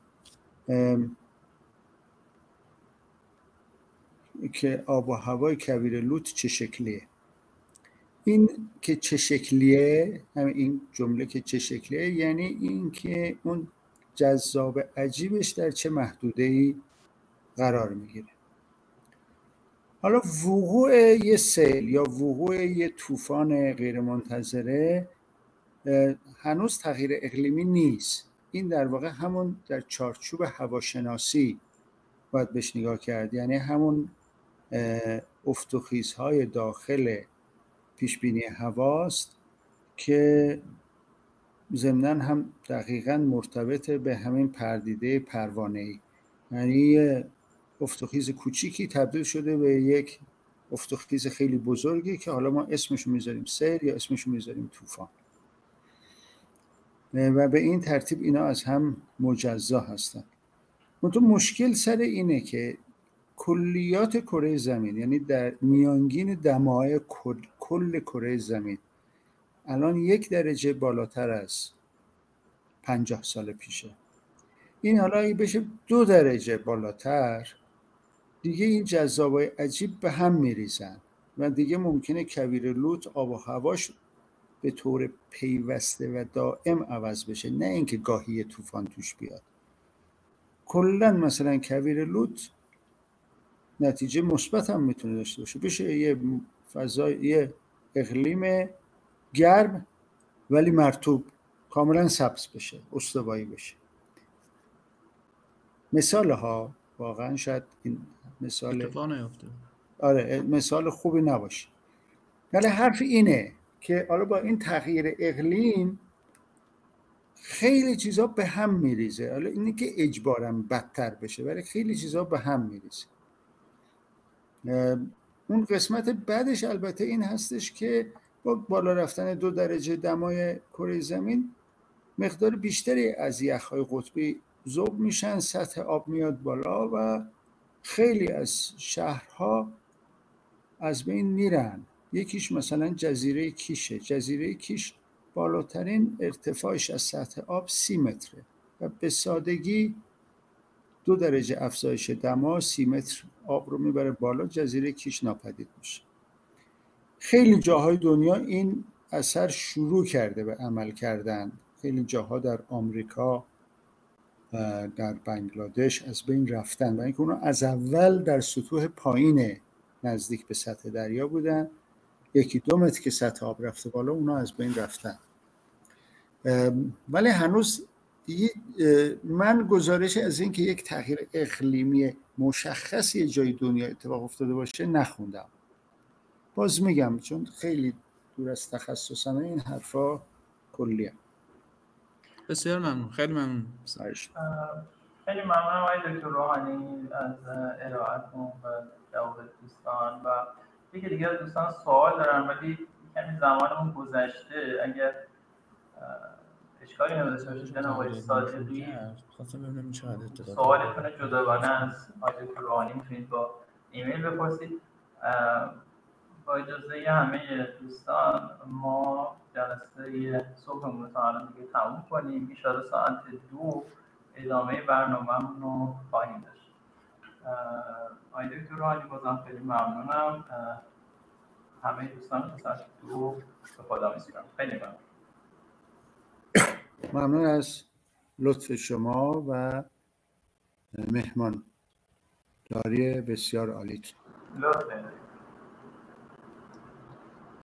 که آب و هوای کویر لوت چه شکلیه. این که چه شکلیه، همین این جمله که چه شکلیه یعنی این که اون جذاب عجیبش در چه محدوده‌ای قرار میگیره. حالا وقوع یه سیل یا وقوع یه طوفان غیر منتظره هنوز تغییر اقلیمی نیست، این در واقع همون در چارچوب هواشناسی باید بهش نگاه کرد، یعنی همون افت و خیزهای داخل پیش بینی هواست که ضمناً هم دقیقاً مرتبط به همین پردیده پروانه‌ای، یعنی افت و خیز کوچیکی تبدیل شده به یک افت و خیز خیلی بزرگی که حالا ما اسمشو میذاریم سیل یا اسمشو میذاریم طوفان و به این ترتیب اینا از هم مجزا هستن. منتها مشکل سر اینه که کلیات کره زمین، یعنی در میانگین دمای کل, کل کره زمین الان یک درجه بالاتر از پنجاه سال پیشه. این حالا اگه بشه دو درجه بالاتر دیگه این جذابای عجیب به هم میریزن و دیگه ممکنه کویر لوت آب و هواش به طور پیوسته و دائم عوض بشه، نه اینکه گاهی طوفان توش بیاد. کلا مثلا کویر لوت نتیجه مثبت هم میتونه داشته باشه، بشه یه فضای یه اقلیم گرم ولی مرطوب، کاملا سبز بشه، استوایی بشه. مثال ها واقعا شاید این مثال اتفاق نیفته، آره مثال خوبی نباشه، ولی حرف اینه که حالا با این تغییر اقلیم خیلی چیزا به هم میریزه. حالا اینه که اجباراً بدتر بشه، ولی خیلی چیزا به هم میریزه. اون قسمت بعدش البته این هستش که با بالا رفتن دو درجه دمای کره زمین مقدار بیشتری از یخ‌های قطبی ذوب میشن، سطح آب میاد بالا و خیلی از شهرها از بین میرن. یکیش مثلا جزیره کیشه. جزیره کیش بالاترین ارتفاعش از سطح آب سی متره و به سادگی دو درجه افزایش دما سی متر آب رو میبره بالا، جزیره کیش ناپدید میشه. خیلی جاهای دنیا این اثر شروع کرده به عمل کردن. خیلی جاها در آمریکا، در بنگلادش از بین رفتن و اینکه اونا از اول در سطوح پایین نزدیک به سطح دریا بودن، یکی دو متر که سطح آب رفته بالا اونا از بین رفتن. ولی هنوز من گزارش از این که یک تغییر اقلیمی مشخصی جای دنیا اتفاق افتاده باشه نخوندم. باز میگم چون خیلی دور از تخصصمه این حرفا کلیه. بسیار ممنون، خیلی ممنون. خیلی ممنونم آقای دکتر روحانی از ارائهتون و جواب دوستان. و یکی دیگه دوستان سوال دارن ولی کمی زمانمون گذشته، اگر اشکالی نداشته باشید جناب آقای صادقی سوالتون جداگانه از آقای دکتر روحانی میتونید با ایمیل بپرسید. با اجازه همه دوستان ما جلسه صبحمون رو تا الان دیگه تموم کنیم. ان شاءالله ساعت دو ادامه برنامه‌مون رو خواهیم داشت. آقای دکتر روحانی بازم خیلی ممنونم. همه دوستان ساعت دو به خدا میسپارم. خیلی ممنون. ممنون از لطف شما و مهمان داری بسیار عالی. لطفاً.